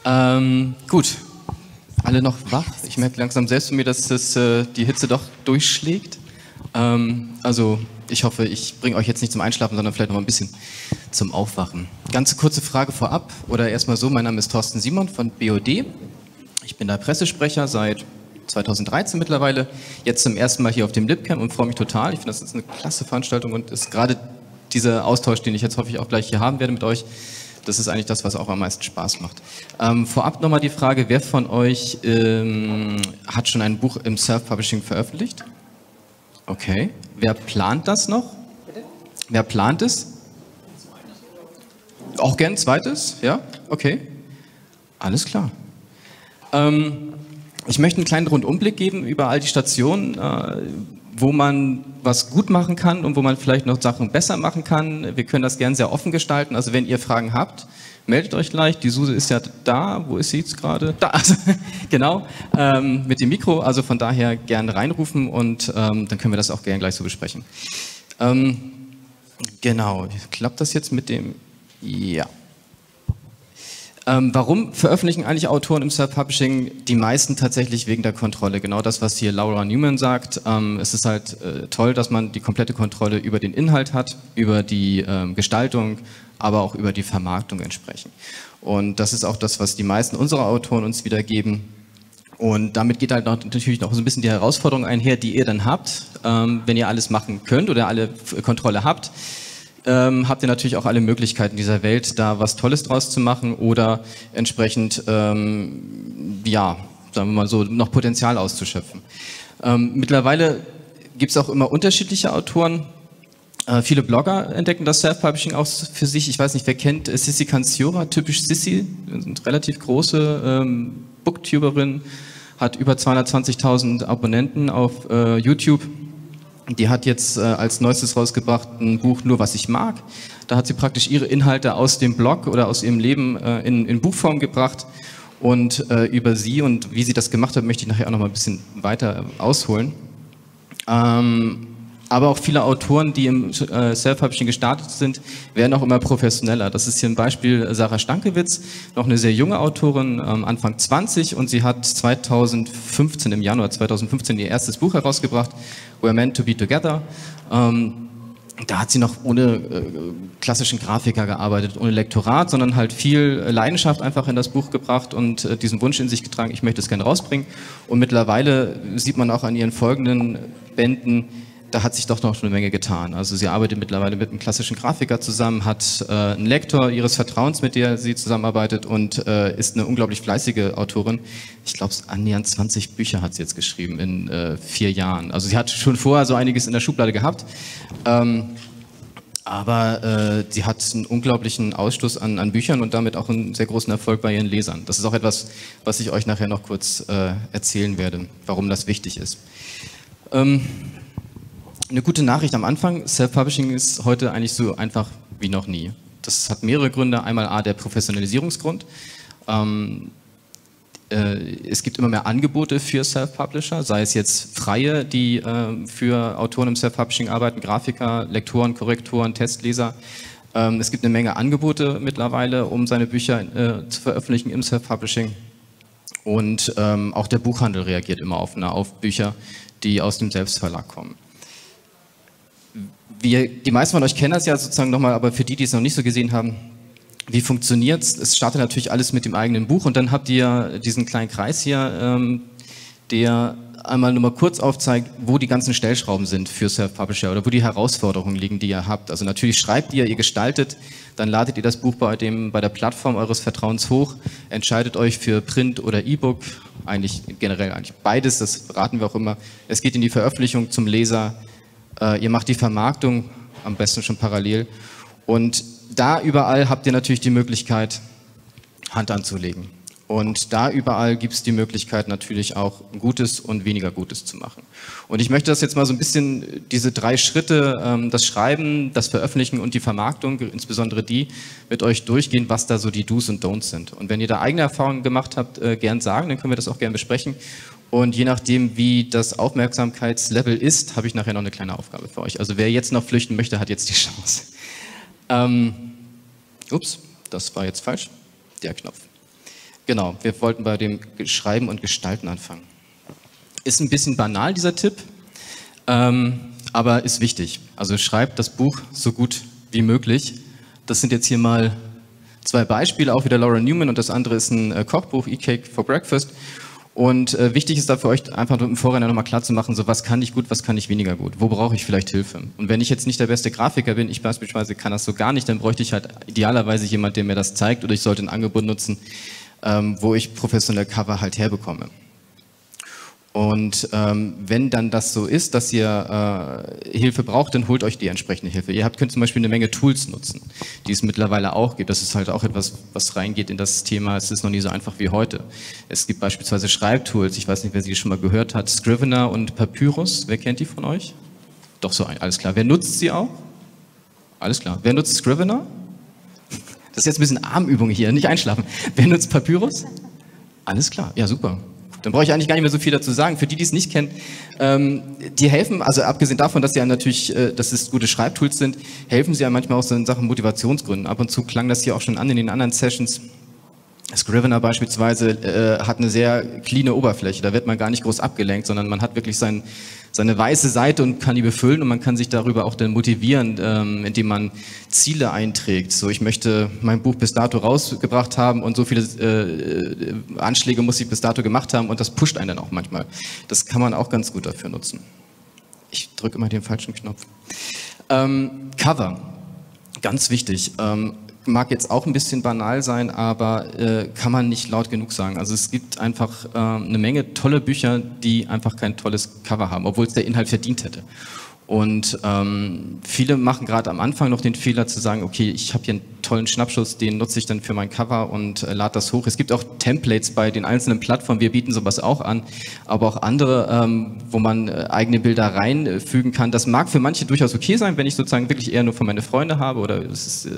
Gut, alle noch wach. Ich merke langsam selbst von mir, dass die Hitze doch durchschlägt. Also ich hoffe, ich bringe euch jetzt nicht zum Einschlafen, sondern vielleicht noch mal ein bisschen zum Aufwachen. Ganz kurze Frage vorab, oder erstmal so, mein Name ist Thorsten Simon von BOD. Ich bin da Pressesprecher seit 2013 mittlerweile, jetzt zum ersten Mal hier auf dem LibCamp und freue mich total. Ich finde, das ist eine klasse Veranstaltung und ist gerade dieser Austausch, den ich jetzt hoffe ich auch gleich hier haben werde mit euch, das ist eigentlich das, was auch am meisten Spaß macht. Vorab nochmal die Frage, wer von euch hat schon ein Buch im Self-Publishing veröffentlicht? Okay. Wer plant das noch? Bitte? Wer plant es? Auch gern ein zweites? Ja? Okay. Alles klar. Ich möchte einen kleinen Rundumblick geben über all die Stationen, wo man was gut machen kann und wo man vielleicht noch Sachen besser machen kann. Wir können das gern sehr offen gestalten. Also wenn ihr Fragen habt, meldet euch gleich. Die Suse ist ja da. Wo ist sie jetzt gerade? Da, also, genau, mit dem Mikro. Also von daher gern reinrufen und dann können wir das auch gern gleich so besprechen. Genau, klappt das jetzt mit dem? Ja. Warum veröffentlichen eigentlich Autoren im Self-Publishing? Die meisten tatsächlich wegen der Kontrolle. Genau das, was hier Laura Newman sagt. Es ist halt toll, dass man die komplette Kontrolle über den Inhalt hat, über die Gestaltung, aber auch über die Vermarktung entsprechend. Und das ist auch das, was die meisten unserer Autoren uns wiedergeben. Und damit geht halt natürlich noch so ein bisschen die Herausforderung einher, die ihr dann habt, wenn ihr alles machen könnt oder alle Kontrolle habt. Habt ihr natürlich auch alle Möglichkeiten dieser Welt, da was Tolles draus zu machen oder entsprechend, ja, sagen wir mal so, noch Potenzial auszuschöpfen. Mittlerweile gibt es auch immer unterschiedliche Autoren. Viele Blogger entdecken das Self-Publishing auch für sich. Ich weiß nicht, wer kennt Sissi Kanziora, typisch Sissi, eine relativ große Booktuberin, hat über 220.000 Abonnenten auf YouTube. Die hat jetzt als neuestes rausgebracht ein Buch Nur was ich mag. Da hat sie praktisch ihre Inhalte aus dem Blog oder aus ihrem Leben in Buchform gebracht. Und über sie und wie sie das gemacht hat, möchte ich nachher auch noch mal ein bisschen weiter ausholen. Aber auch viele Autoren, die im Self-Publishing gestartet sind, werden auch immer professioneller. Das ist hier ein Beispiel Sarah Stankiewicz, noch eine sehr junge Autorin, Anfang 20, und sie hat 2015, im Januar 2015, ihr erstes Buch herausgebracht, We're Meant to Be Together. Da hat sie noch ohne klassischen Grafiker gearbeitet, ohne Lektorat, sondern halt viel Leidenschaft einfach in das Buch gebracht und diesen Wunsch in sich getragen, ich möchte es gerne rausbringen. Und mittlerweile sieht man auch an ihren folgenden Bänden, da hat sich doch noch eine Menge getan. Also sie arbeitet mittlerweile mit einem klassischen Grafiker zusammen, hat einen Lektor ihres Vertrauens, mit der sie zusammenarbeitet und ist eine unglaublich fleißige Autorin. Ich glaube, annähernd 20 Bücher hat sie jetzt geschrieben in 4 Jahren. Also sie hat schon vorher so einiges in der Schublade gehabt, aber sie hat einen unglaublichen Ausstoß an Büchern und damit auch einen sehr großen Erfolg bei ihren Lesern. Das ist auch etwas, was ich euch nachher noch kurz erzählen werde, warum das wichtig ist. Eine gute Nachricht am Anfang, Self-Publishing ist heute eigentlich so einfach wie noch nie. Das hat mehrere Gründe. Einmal der Professionalisierungsgrund. Es gibt immer mehr Angebote für Self-Publisher, sei es jetzt Freie, die für Autoren im Self-Publishing arbeiten, Grafiker, Lektoren, Korrektoren, Testleser. Es gibt eine Menge Angebote mittlerweile, um seine Bücher zu veröffentlichen im Self-Publishing. Und auch der Buchhandel reagiert immer offener auf Bücher, die aus dem Selbstverlag kommen. Die meisten von euch kennen das ja sozusagen nochmal, aber für die, die es noch nicht so gesehen haben, wie funktioniert es? Es startet natürlich alles mit dem eigenen Buch und dann habt ihr diesen kleinen Kreis hier, der einmal nur mal kurz aufzeigt, wo die ganzen Stellschrauben sind für Self-Publisher oder wo die Herausforderungen liegen, die ihr habt. Also natürlich schreibt ihr gestaltet, dann ladet ihr das Buch bei der Plattform eures Vertrauens hoch, entscheidet euch für Print oder E-Book, generell beides, das raten wir auch immer. Es geht in die Veröffentlichung zum Leser. Ihr macht die Vermarktung, am besten schon parallel. Und da überall habt ihr natürlich die Möglichkeit, Hand anzulegen. Und da überall gibt es die Möglichkeit, natürlich auch Gutes und weniger Gutes zu machen. Und ich möchte das jetzt mal so ein bisschen, diese 3 Schritte, das Schreiben, das Veröffentlichen und die Vermarktung, insbesondere die, mit euch durchgehen, was da so die Do's und Don'ts sind. Und wenn ihr da eigene Erfahrungen gemacht habt, gern sagen, dann können wir das auch gern besprechen. Und je nachdem, wie das Aufmerksamkeitslevel ist, habe ich nachher noch eine kleine Aufgabe für euch. Also wer jetzt noch flüchten möchte, hat jetzt die Chance. Ups, das war jetzt falsch. Der Knopf. Genau, wir wollten bei dem Schreiben und Gestalten anfangen. Ist ein bisschen banal, dieser Tipp, aber ist wichtig. Also schreibt das Buch so gut wie möglich. Das sind jetzt hier mal 2 Beispiele, auch wieder Laura Newman, und das andere ist ein Kochbuch, E-Cake for Breakfast. Und wichtig ist da für euch einfach im Vorhinein nochmal klar zu machen, so was kann ich gut, was kann ich weniger gut, wo brauche ich vielleicht Hilfe. Und wenn ich jetzt nicht der beste Grafiker bin, ich beispielsweise kann das so gar nicht, dann bräuchte ich halt idealerweise jemand, der mir das zeigt, oder ich sollte ein Angebot nutzen, wo ich professionelle Cover halt herbekomme. Und wenn dann das so ist, dass ihr Hilfe braucht, dann holt euch die entsprechende Hilfe. Ihr könnt zum Beispiel eine Menge Tools nutzen, die es mittlerweile auch gibt. Das ist halt auch etwas, was reingeht in das Thema. Es ist noch nie so einfach wie heute. Es gibt beispielsweise Schreibtools. Ich weiß nicht, wer sie schon mal gehört hat. Scrivener und Papyrus. Wer kennt die von euch? Doch so ein. Alles klar. Wer nutzt sie auch? Alles klar. Wer nutzt Scrivener? Das ist jetzt ein bisschen Armübung hier. Nicht einschlafen. Wer nutzt Papyrus? Alles klar. Ja, super. Dann brauche ich eigentlich gar nicht mehr so viel dazu sagen. Für die, die es nicht kennen, die helfen, also abgesehen davon, dass sie ja natürlich, dass es gute Schreibtools sind, helfen sie ja manchmal auch so in Sachen Motivationsgründen. Ab und zu klang das hier auch schon an in den anderen Sessions. Scrivener beispielsweise hat eine sehr cleane Oberfläche, da wird man gar nicht groß abgelenkt, sondern man hat wirklich seine weiße Seite und kann die befüllen, und man kann sich darüber auch dann motivieren, indem man Ziele einträgt. So, ich möchte mein Buch bis dato rausgebracht haben und so viele Anschläge muss ich bis dato gemacht haben, und das pusht einen dann auch manchmal. Das kann man auch ganz gut dafür nutzen. Ich drücke immer den falschen Knopf. Cover, ganz wichtig. Mag jetzt auch ein bisschen banal sein, aber kann man nicht laut genug sagen. Also es gibt einfach eine Menge tolle Bücher, die einfach kein tolles Cover haben, obwohl es der Inhalt verdient hätte. Und viele machen gerade am Anfang noch den Fehler zu sagen, okay, ich habe hier einen tollen Schnappschuss, den nutze ich dann für mein Cover und lade das hoch. Es gibt auch Templates bei den einzelnen Plattformen, wir bieten sowas auch an, aber auch andere, wo man eigene Bilder reinfügen kann. Das mag für manche durchaus okay sein, wenn ich sozusagen wirklich eher nur für meine Freunde habe, oder es ist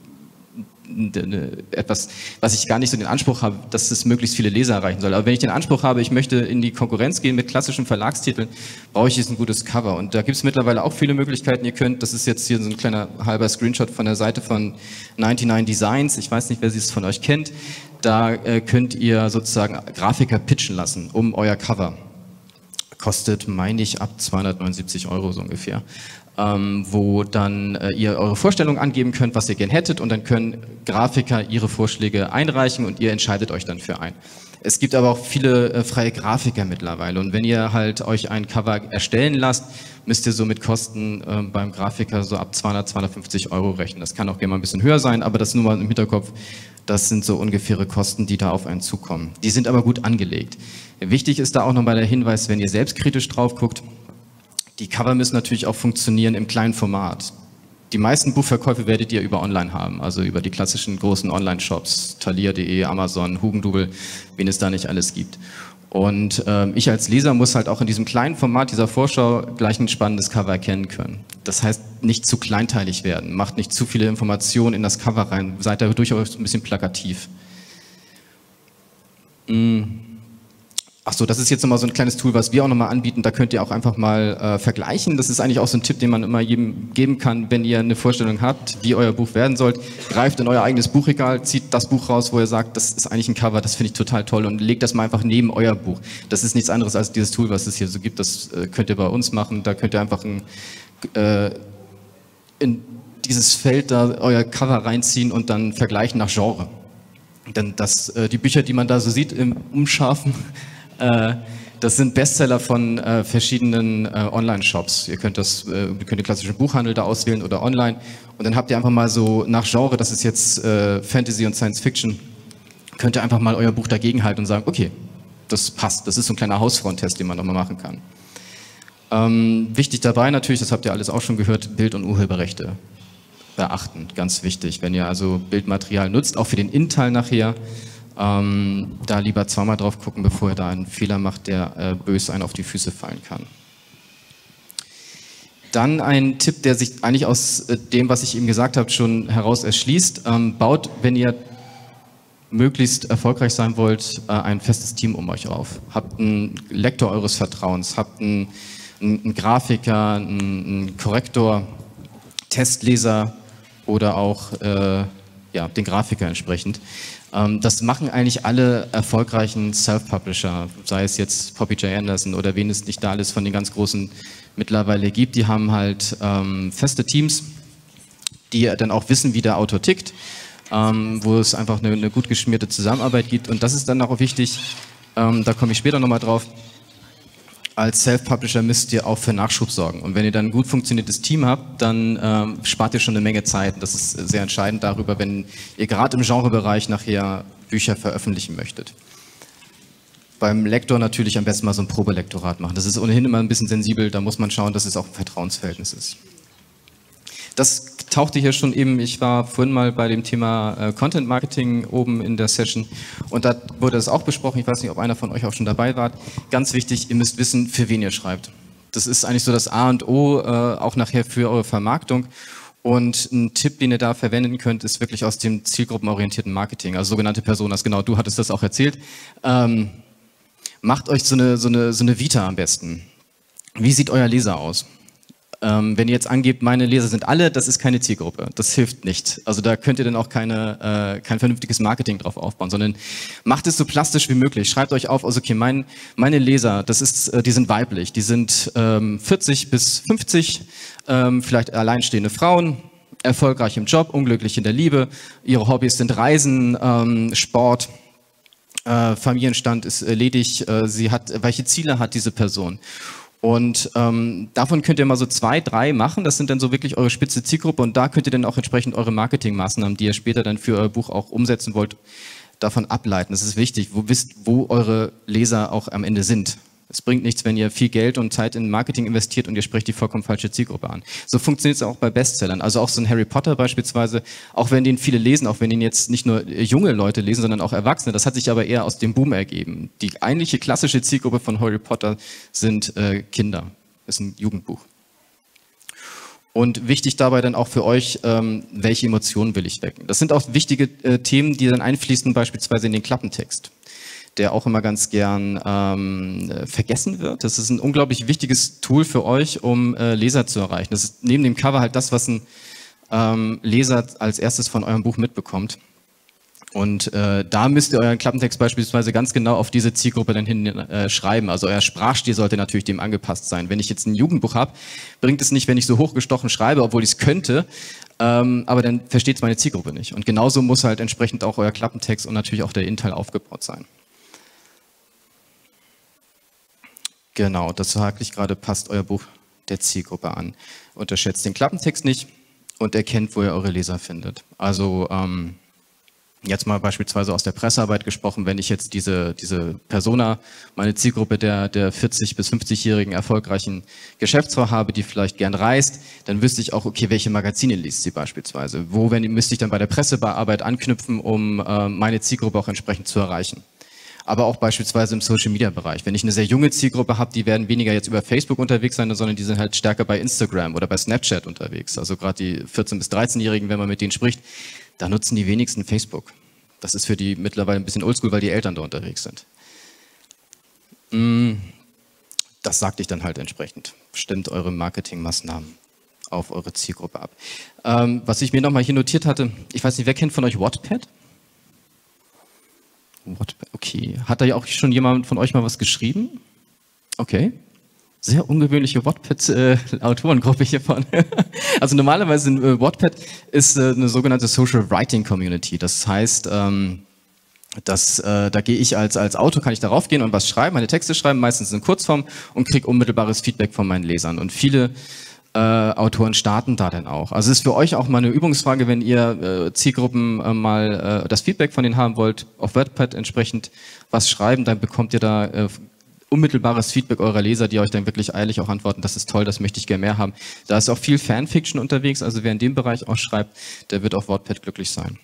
etwas, was ich gar nicht so den Anspruch habe, dass es möglichst viele Leser erreichen soll. Aber wenn ich den Anspruch habe, ich möchte in die Konkurrenz gehen mit klassischen Verlagstiteln, brauche ich jetzt ein gutes Cover. Und da gibt es mittlerweile auch viele Möglichkeiten. Ihr könnt, das ist jetzt hier so ein kleiner halber Screenshot von der Seite von 99 Designs. Ich weiß nicht, wer es von euch kennt. Da könnt ihr sozusagen Grafiker pitchen lassen um euer Cover. Kostet, meine ich, ab 279 € so ungefähr. Wo dann ihr eure Vorstellung angeben könnt, was ihr gern hättet, und dann können Grafiker ihre Vorschläge einreichen und ihr entscheidet euch dann für einen. Es gibt aber auch viele freie Grafiker mittlerweile, und wenn ihr halt euch ein Cover erstellen lasst, müsst ihr so mit Kosten beim Grafiker so ab 200, 250 € rechnen. Das kann auch gerne mal ein bisschen höher sein, aber das nur mal im Hinterkopf. Das sind so ungefähre Kosten, die da auf einen zukommen. Die sind aber gut angelegt. Wichtig ist da auch nochmal der Hinweis, wenn ihr selbstkritisch drauf guckt, die Cover müssen natürlich auch funktionieren im kleinen Format. Die meisten Buchverkäufe werdet ihr über Online haben, also über die klassischen großen Online-Shops, Thalia.de, Amazon, Hugendubel, wen es da nicht alles gibt. Und ich als Leser muss halt auch in diesem kleinen Format dieser Vorschau gleich ein spannendes Cover erkennen können. Das heißt, nicht zu kleinteilig werden, macht nicht zu viele Informationen in das Cover rein, seid da durchaus ein bisschen plakativ. Achso, das ist jetzt nochmal so ein kleines Tool, was wir auch nochmal anbieten. Da könnt ihr auch einfach mal vergleichen. Das ist eigentlich auch so ein Tipp, den man immer jedem geben kann, wenn ihr eine Vorstellung habt, wie euer Buch werden soll. Greift in euer eigenes Buchregal, zieht das Buch raus, wo ihr sagt, das ist eigentlich ein Cover, das finde ich total toll, und legt das mal einfach neben euer Buch. Das ist nichts anderes als dieses Tool, was es hier so gibt. Das könnt ihr bei uns machen. Da könnt ihr einfach in dieses Feld da euer Cover reinziehen und dann vergleichen nach Genre. Denn die Bücher, die man da so sieht im Umscharfen, das sind Bestseller von verschiedenen Online-Shops. Ihr könnt den klassischen Buchhandel da auswählen oder online, und dann habt ihr einfach mal so nach Genre, das ist jetzt Fantasy und Science Fiction, könnt ihr einfach mal euer Buch dagegen halten und sagen, okay, das passt. Das ist so ein kleiner Hausfrauentest, den man nochmal machen kann. Wichtig dabei natürlich, das habt ihr alles auch schon gehört, Bild- und Urheberrechte beachten, ganz wichtig. Wenn ihr also Bildmaterial nutzt, auch für den Innenteil nachher, da lieber zweimal drauf gucken, bevor ihr da einen Fehler macht, der böse einen auf die Füße fallen kann. Dann ein Tipp, der sich eigentlich aus dem, was ich eben gesagt habe, schon heraus erschließt. Baut, wenn ihr möglichst erfolgreich sein wollt, ein festes Team um euch auf. Habt einen Lektor eures Vertrauens, habt einen Grafiker, einen Korrektor, Testleser oder auch den Grafiker entsprechend. Das machen eigentlich alle erfolgreichen Self-Publisher, sei es jetzt Poppy J. Anderson oder wen es nicht da alles von den ganz großen mittlerweile gibt. Die haben halt feste Teams, die dann auch wissen, wie der Autor tickt, wo es einfach eine gut geschmierte Zusammenarbeit gibt. Und das ist dann auch wichtig, da komme ich später nochmal drauf. Als Self-Publisher müsst ihr auch für Nachschub sorgen. Und wenn ihr dann ein gut funktioniertes Team habt, dann spart ihr schon eine Menge Zeit. Das ist sehr entscheidend darüber, wenn ihr gerade im Genrebereich nachher Bücher veröffentlichen möchtet. Beim Lektor natürlich am besten mal so ein Probelektorat machen. Das ist ohnehin immer ein bisschen sensibel, da muss man schauen, dass es auch ein Vertrauensverhältnis ist. Das tauchte hier schon eben, ich war vorhin mal bei dem Thema Content Marketing oben in der Session und da wurde das auch besprochen, ich weiß nicht, ob einer von euch auch schon dabei war. Ganz wichtig, ihr müsst wissen, für wen ihr schreibt. Das ist eigentlich so das A und O, auch nachher für eure Vermarktung. Und ein Tipp, den ihr da verwenden könnt, ist wirklich aus dem zielgruppenorientierten Marketing, also sogenannte Personas, genau, du hattest das auch erzählt. Macht euch so eine Vita am besten. Wie sieht euer Leser aus? Wenn ihr jetzt angebt, meine Leser sind alle, das ist keine Zielgruppe. Das hilft nicht. Also da könnt ihr dann auch kein vernünftiges Marketing drauf aufbauen, sondern macht es so plastisch wie möglich. Schreibt euch auf, also okay, meine Leser, die sind weiblich, die sind 40 bis 50, vielleicht alleinstehende Frauen, erfolgreich im Job, unglücklich in der Liebe, ihre Hobbys sind Reisen, Sport, Familienstand ist ledig, welche Ziele hat diese Person? Und davon könnt ihr mal so 2, 3 machen, das sind dann so wirklich eure spitze Zielgruppe und da könnt ihr dann auch entsprechend eure Marketingmaßnahmen, die ihr später dann für euer Buch auch umsetzen wollt, davon ableiten. Das ist wichtig, wo eure Leser auch am Ende sind. Es bringt nichts, wenn ihr viel Geld und Zeit in Marketing investiert und ihr sprecht die vollkommen falsche Zielgruppe an. So funktioniert es auch bei Bestsellern. Also auch so ein Harry Potter beispielsweise, auch wenn den viele lesen, auch wenn den jetzt nicht nur junge Leute lesen, sondern auch Erwachsene. Das hat sich aber eher aus dem Boom ergeben. Die eigentliche klassische Zielgruppe von Harry Potter sind Kinder. Das ist ein Jugendbuch. Und wichtig dabei dann auch für euch, welche Emotionen will ich wecken. Das sind auch wichtige Themen, die dann einfließen beispielsweise in den Klappentext, der auch immer ganz gern vergessen wird. Das ist ein unglaublich wichtiges Tool für euch, um Leser zu erreichen. Das ist neben dem Cover halt das, was ein Leser als erstes von eurem Buch mitbekommt. Und da müsst ihr euren Klappentext beispielsweise ganz genau auf diese Zielgruppe dann hin schreiben. Also euer Sprachstil sollte natürlich dem angepasst sein. Wenn ich jetzt ein Jugendbuch habe, bringt es nicht, wenn ich so hochgestochen schreibe, obwohl ich es könnte, aber dann versteht es meine Zielgruppe nicht. Und genauso muss halt entsprechend auch euer Klappentext und natürlich auch der Inhalt aufgebaut sein. Genau, das sage ich gerade, passt euer Buch der Zielgruppe an. Unterschätzt den Klappentext nicht und erkennt, wo ihr eure Leser findet. Also jetzt mal beispielsweise aus der Pressearbeit gesprochen, wenn ich jetzt diese Persona, meine Zielgruppe der 40- bis 50-jährigen erfolgreichen Geschäftsfrau habe, die vielleicht gern reist, dann wüsste ich auch, okay, welche Magazine liest sie beispielsweise. Müsste ich dann bei der Pressearbeit anknüpfen, um meine Zielgruppe auch entsprechend zu erreichen. Aber auch beispielsweise im Social-Media-Bereich. Wenn ich eine sehr junge Zielgruppe habe, die werden weniger jetzt über Facebook unterwegs sein, sondern die sind halt stärker bei Instagram oder bei Snapchat unterwegs. Also gerade die 14- bis 13-Jährigen, wenn man mit denen spricht, da nutzen die wenigsten Facebook. Das ist für die mittlerweile ein bisschen oldschool, weil die Eltern da unterwegs sind. Das sagte ich dann halt entsprechend. Stimmt eure Marketingmaßnahmen auf eure Zielgruppe ab. Was ich mir nochmal hier notiert hatte, ich weiß nicht, wer kennt von euch Wattpad? Okay. Hat da ja auch schon jemand von euch mal was geschrieben? Okay. Sehr ungewöhnliche Wattpad-Autorengruppe hier vorne. Also normalerweise Wattpad ist eine sogenannte Social Writing Community. Das heißt, da gehe ich als Autor, kann ich darauf gehen und was schreiben, meine Texte schreiben, meistens in Kurzform und kriege unmittelbares Feedback von meinen Lesern. Und viele Autoren starten da dann auch. Also es ist für euch auch mal eine Übungsfrage, wenn ihr Zielgruppen mal das Feedback von denen haben wollt, auf Wattpad entsprechend was schreiben, dann bekommt ihr da unmittelbares Feedback eurer Leser, die euch dann wirklich eilig auch antworten, das ist toll, das möchte ich gerne mehr haben. Da ist auch viel Fanfiction unterwegs, also wer in dem Bereich auch schreibt, der wird auf Wattpad glücklich sein.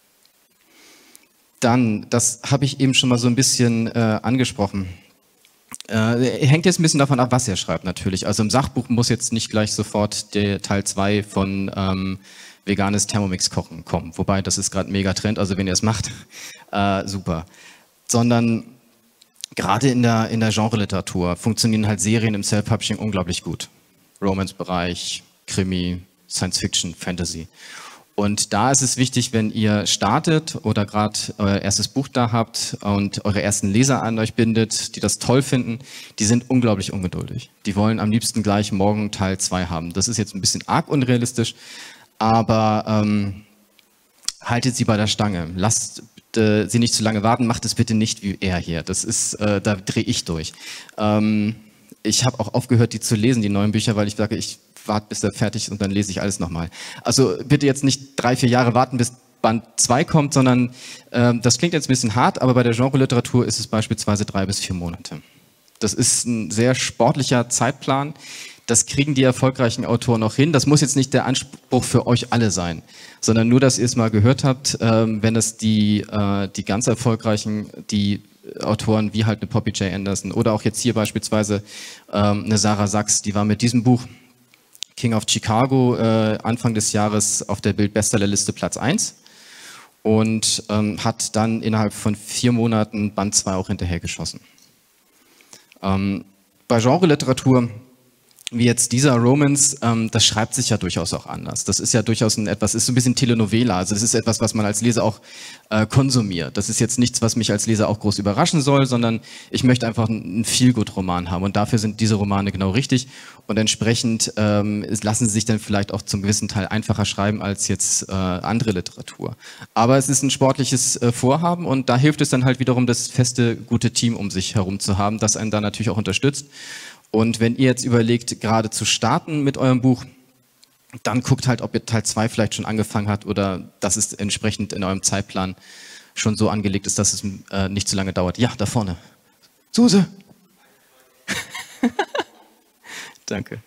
Dann, das habe ich eben schon mal so ein bisschen angesprochen. Hängt jetzt ein bisschen davon ab, was ihr schreibt natürlich. Also im Sachbuch muss jetzt nicht gleich sofort der Teil 2 von veganes Thermomix-Kochen kommen. Wobei, das ist gerade ein Megatrend, also wenn ihr es macht, super. Sondern gerade in der Genre-Literatur funktionieren halt Serien im Self-Publishing unglaublich gut. Romance-Bereich, Krimi, Science-Fiction, Fantasy. Und da ist es wichtig, wenn ihr startet oder gerade euer erstes Buch da habt und eure ersten Leser an euch bindet, die das toll finden, die sind unglaublich ungeduldig. Die wollen am liebsten gleich morgen Teil 2 haben. Das ist jetzt ein bisschen arg unrealistisch, aber haltet sie bei der Stange. Lasst sie nicht zu lange warten, macht es bitte nicht wie er hier. Das ist, da drehe ich durch. Ich habe auch aufgehört, die zu lesen, die neuen Bücher, weil ich sage, ich warte, bis er fertig ist und dann lese ich alles nochmal. Also bitte jetzt nicht 3, 4 Jahre warten, bis Band 2 kommt, sondern das klingt jetzt ein bisschen hart, aber bei der Genre-Literatur ist es beispielsweise 3 bis 4 Monate. Das ist ein sehr sportlicher Zeitplan. Das kriegen die erfolgreichen Autoren auch hin. Das muss jetzt nicht der Anspruch für euch alle sein, sondern nur, dass ihr es mal gehört habt, wenn es die ganz erfolgreichen, die Autoren wie halt eine Poppy J. Anderson oder auch jetzt hier beispielsweise eine Sarah Sachs, die war mit diesem Buch King of Chicago Anfang des Jahres auf der Bild-Bestsellerliste Platz 1 und hat dann innerhalb von 4 Monaten Band 2 auch hinterhergeschossen. Bei Genre-Literatur wie jetzt dieser Romance, das schreibt sich ja durchaus auch anders. Das ist ja durchaus ist so ein bisschen Telenovela, also das ist etwas, was man als Leser auch konsumiert. Das ist jetzt nichts, was mich als Leser auch groß überraschen soll, sondern ich möchte einfach einen Feel-Good-Roman haben und dafür sind diese Romane genau richtig und entsprechend lassen sie sich dann vielleicht auch zum gewissen Teil einfacher schreiben als jetzt andere Literatur. Aber es ist ein sportliches Vorhaben und da hilft es dann halt wiederum, das feste, gute Team um sich herum zu haben, das einen da natürlich auch unterstützt. Und wenn ihr jetzt überlegt, gerade zu starten mit eurem Buch, dann guckt halt, ob ihr Teil 2 vielleicht schon angefangen habt oder dass es entsprechend in eurem Zeitplan schon so angelegt ist, dass es nicht zu lange dauert. Ja, da vorne. Suse! Danke.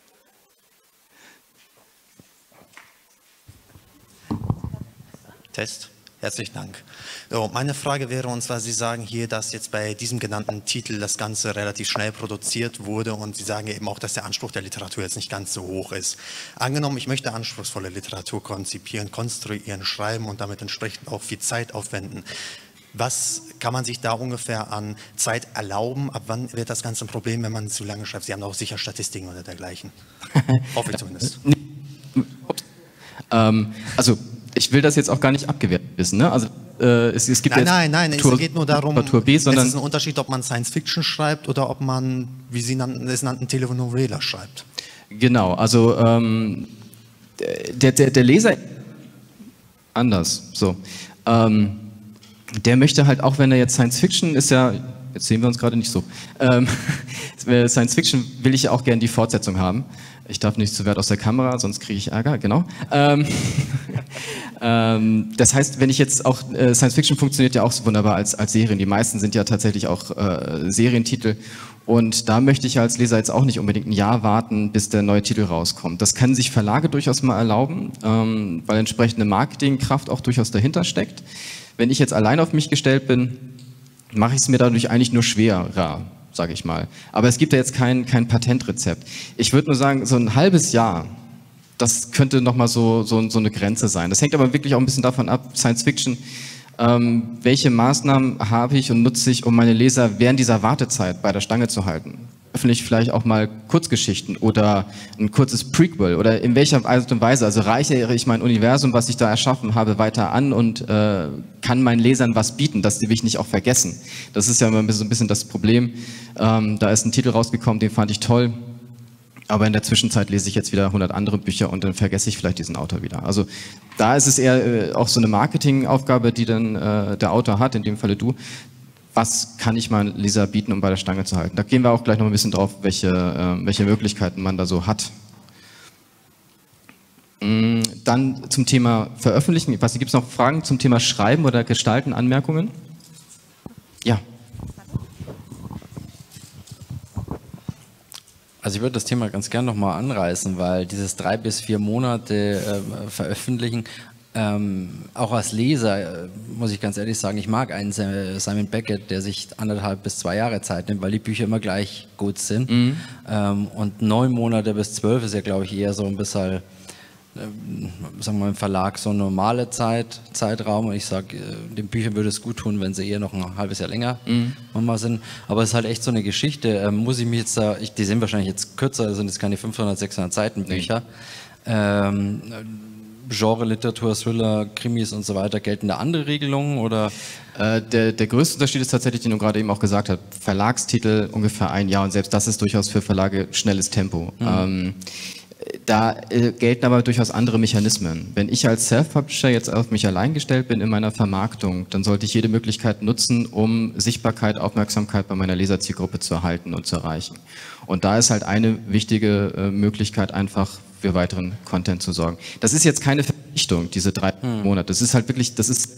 Test. Herzlichen Dank. So, meine Frage wäre, und zwar, Sie sagen hier, dass jetzt bei diesem genannten Titel das Ganze relativ schnell produziert wurde und Sie sagen eben auch, dass der Anspruch der Literatur jetzt nicht ganz so hoch ist. Angenommen, ich möchte anspruchsvolle Literatur konzipieren, konstruieren, schreiben und damit entsprechend auch viel Zeit aufwenden. Was kann man sich da ungefähr an Zeit erlauben? Ab wann wird das Ganze ein Problem, wenn man zu lange schreibt? Sie haben auch sicher Statistiken oder dergleichen. Hoffe ich zumindest. Also, ich will das jetzt auch gar nicht abgewertet wissen. Ne? Also, es gibt nein, es geht nur darum, B, es ist ein Unterschied, ob man Science-Fiction schreibt oder ob man, wie Sie es nannten, Telenovela schreibt. Genau, also der Leser anders. So. Der möchte halt, auch wenn er jetzt Science-Fiction ist ja, jetzt sehen wir uns gerade nicht so, Science-Fiction will ich ja auch gerne die Fortsetzung haben. Ich darf nicht zu weit aus der Kamera, sonst kriege ich Ärger, genau. Das heißt, wenn ich jetzt auch, Science-Fiction funktioniert ja auch so wunderbar als Serien. Die meisten sind ja tatsächlich auch Serientitel. Und da möchte ich als Leser jetzt auch nicht unbedingt ein Jahr warten, bis der neue Titel rauskommt. Das können sich Verlage durchaus mal erlauben, weil entsprechende Marketingkraft auch durchaus dahinter steckt. Wenn ich jetzt allein auf mich gestellt bin, mache ich es mir dadurch eigentlich nur schwerer, sage ich mal. Aber es gibt ja jetzt kein Patentrezept. Ich würde nur sagen, so ein halbes Jahr, das könnte nochmal so eine Grenze sein. Das hängt aber wirklich auch ein bisschen davon ab, Science Fiction, welche Maßnahmen habe ich und nutze ich, um meine Leser während dieser Wartezeit bei der Stange zu halten. Öffentlich vielleicht auch mal Kurzgeschichten oder ein kurzes Prequel oder in welcher Art und Weise, also reichere ich mein Universum, was ich da erschaffen habe, weiter an und kann meinen Lesern was bieten, dass die mich nicht auch vergessen. Das ist ja immer so ein bisschen das Problem. Da ist ein Titel rausgekommen, den fand ich toll, aber in der Zwischenzeit lese ich jetzt wieder 100 andere Bücher und dann vergesse ich vielleicht diesen Autor wieder. Also da ist es eher auch so eine Marketingaufgabe, die dann der Autor hat, in dem Falle du. Was kann ich meinen Leser bieten, um bei der Stange zu halten? Da gehen wir auch gleich noch ein bisschen drauf, welche Möglichkeiten man da so hat. Dann zum Thema Veröffentlichen. Gibt es noch Fragen zum Thema Schreiben oder Gestalten, Anmerkungen? Ja. Also ich würde das Thema ganz gern nochmal anreißen, weil dieses 3 bis 4 Monate Veröffentlichen, auch als Leser, muss ich ganz ehrlich sagen, ich mag einen Simon Beckett, der sich 1,5 bis 2 Jahre Zeit nimmt, weil die Bücher immer gleich gut sind. Mhm. Und 9 Monate bis 12 ist ja, glaube ich, eher so ein bisschen, sagen wir mal, im Verlag so ein normaler Zeitraum. Und ich sage, den Büchern würde es gut tun, wenn sie eher noch ein halbes Jahr länger nochmal sind. Aber es ist halt echt so eine Geschichte. Muss ich mich jetzt da, die sind wahrscheinlich jetzt kürzer, sind jetzt keine 500, 600 Seiten Bücher. Genre-Literatur, Thriller, Krimis und so weiter, gelten da andere Regelungen oder? Der größte Unterschied ist tatsächlich, den du gerade eben auch gesagt hast, Verlagstitel ungefähr 1 Jahr und selbst das ist durchaus für Verlage schnelles Tempo. Da gelten aber durchaus andere Mechanismen. Wenn ich als Self-Publisher jetzt auf mich allein gestellt bin in meiner Vermarktung, dann sollte ich jede Möglichkeit nutzen, um Sichtbarkeit, Aufmerksamkeit bei meiner Leserzielgruppe zu erhalten und zu erreichen. Und da ist halt eine wichtige Möglichkeit einfach für weiteren Content zu sorgen. Das ist jetzt keine Verpflichtung, diese 3 Monate. Das ist halt wirklich, das ist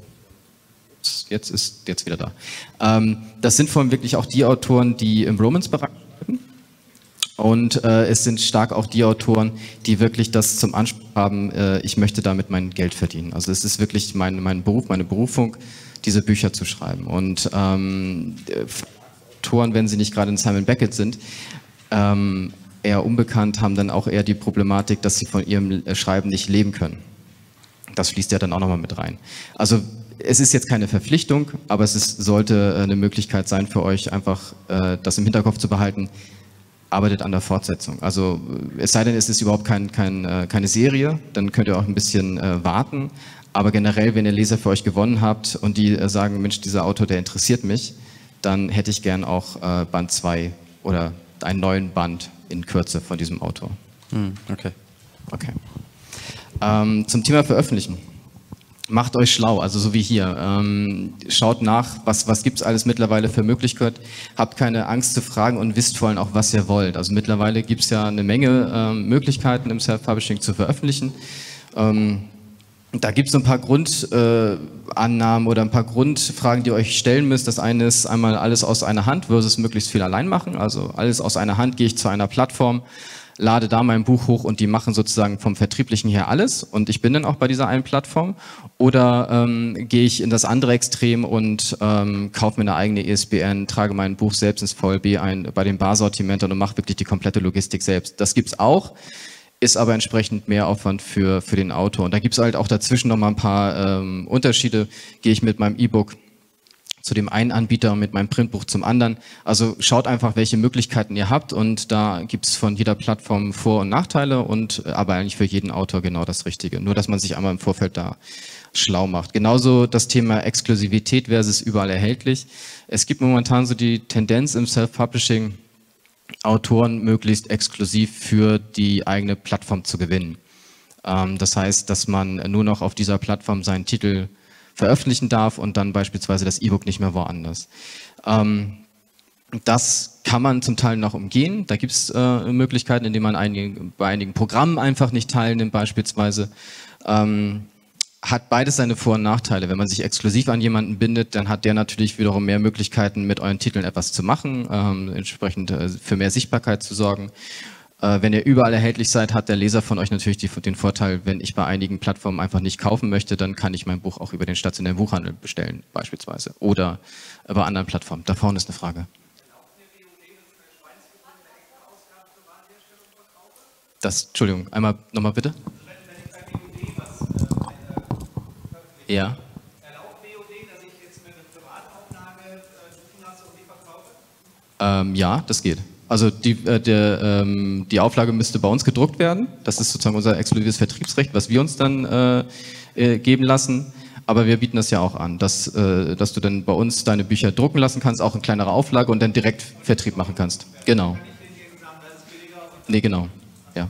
jetzt wieder da. Das sind vor allem wirklich auch die Autoren, die im Romance-Bereich schreiben. Und es sind stark auch die Autoren, die wirklich das zum Anspruch haben, ich möchte damit mein Geld verdienen. Also es ist wirklich mein Beruf, meine Berufung, diese Bücher zu schreiben. Und Autoren, wenn sie nicht gerade in Simon Beckett sind, eher unbekannt, haben dann auch eher die Problematik, dass sie von ihrem Schreiben nicht leben können. Das fließt ja dann auch nochmal mit rein. Also es ist jetzt keine Verpflichtung, aber sollte eine Möglichkeit sein für euch, einfach das im Hinterkopf zu behalten. Arbeitet an der Fortsetzung. Also es sei denn, es ist überhaupt keine Serie, dann könnt ihr auch ein bisschen warten. Aber generell, wenn ihr Leser für euch gewonnen habt und die sagen, Mensch, dieser Autor, der interessiert mich, dann hätte ich gern auch Band 2 oder einen neuen Band in Kürze von diesem Autor. Okay. Zum Thema Veröffentlichen. Macht euch schlau, also so wie hier. Schaut nach, was gibt es alles mittlerweile für Möglichkeiten. Habt keine Angst zu fragen und wisst vor allem auch, was ihr wollt. Also mittlerweile gibt es ja eine Menge Möglichkeiten im Self-Publishing zu veröffentlichen. Da gibt es so ein paar Grundannahmen oder ein paar Grundfragen, die ihr euch stellen müsst. Das eine ist einmal alles aus einer Hand versus möglichst viel allein machen. Also alles aus einer Hand, gehe ich zu einer Plattform, lade da mein Buch hoch und die machen sozusagen vom Vertrieblichen her alles und ich bin dann auch bei dieser einen Plattform. Oder gehe ich in das andere Extrem und kaufe mir eine eigene ISBN, trage mein Buch selbst ins VLB ein bei den Barsortimentern und mache wirklich die komplette Logistik selbst. Das gibt's auch, ist aber entsprechend mehr Aufwand für den Autor. Und da gibt's halt auch dazwischen nochmal ein paar Unterschiede. Gehe ich mit meinem E-Book zu dem einen Anbieter und mit meinem Printbuch zum anderen. Also schaut einfach, welche Möglichkeiten ihr habt und da gibt es von jeder Plattform Vor- und Nachteile und aber eigentlich für jeden Autor genau das Richtige. Nur, dass man sich einmal im Vorfeld da schlau macht. Genauso das Thema Exklusivität versus überall erhältlich. Es gibt momentan so die Tendenz im Self-Publishing, Autoren möglichst exklusiv für die eigene Plattform zu gewinnen. Das heißt, dass man nur noch auf dieser Plattform seinen Titel veröffentlichen darf und dann beispielsweise das E-Book nicht mehr woanders. Das kann man zum Teil noch umgehen. Da gibt es Möglichkeiten, indem man bei einigen Programmen einfach nicht teilnimmt beispielsweise. Hat beides seine Vor- und Nachteile. Wenn man sich exklusiv an jemanden bindet, dann hat der natürlich wiederum mehr Möglichkeiten, mit euren Titeln etwas zu machen, entsprechend für mehr Sichtbarkeit zu sorgen. Wenn ihr überall erhältlich seid, hat der Leser von euch natürlich den Vorteil, wenn ich bei einigen Plattformen einfach nicht kaufen möchte, dann kann ich mein Buch auch über den stationären Buchhandel bestellen beispielsweise oder bei anderen Plattformen. Da vorne ist eine Frage. Entschuldigung, einmal nochmal bitte. Ja. Erlaubt BOD, dass ich jetzt mit einer Privatauflage zulasse und die verkaufe? Ja, das geht. Also die Auflage müsste bei uns gedruckt werden. Das ist sozusagen unser exklusives Vertriebsrecht, was wir uns dann geben lassen. Aber wir bieten das ja auch an, dass du dann bei uns deine Bücher drucken lassen kannst, auch in kleinerer Auflage und dann direkt Vertrieb machen kannst. Genau. Nee, genau. Ja.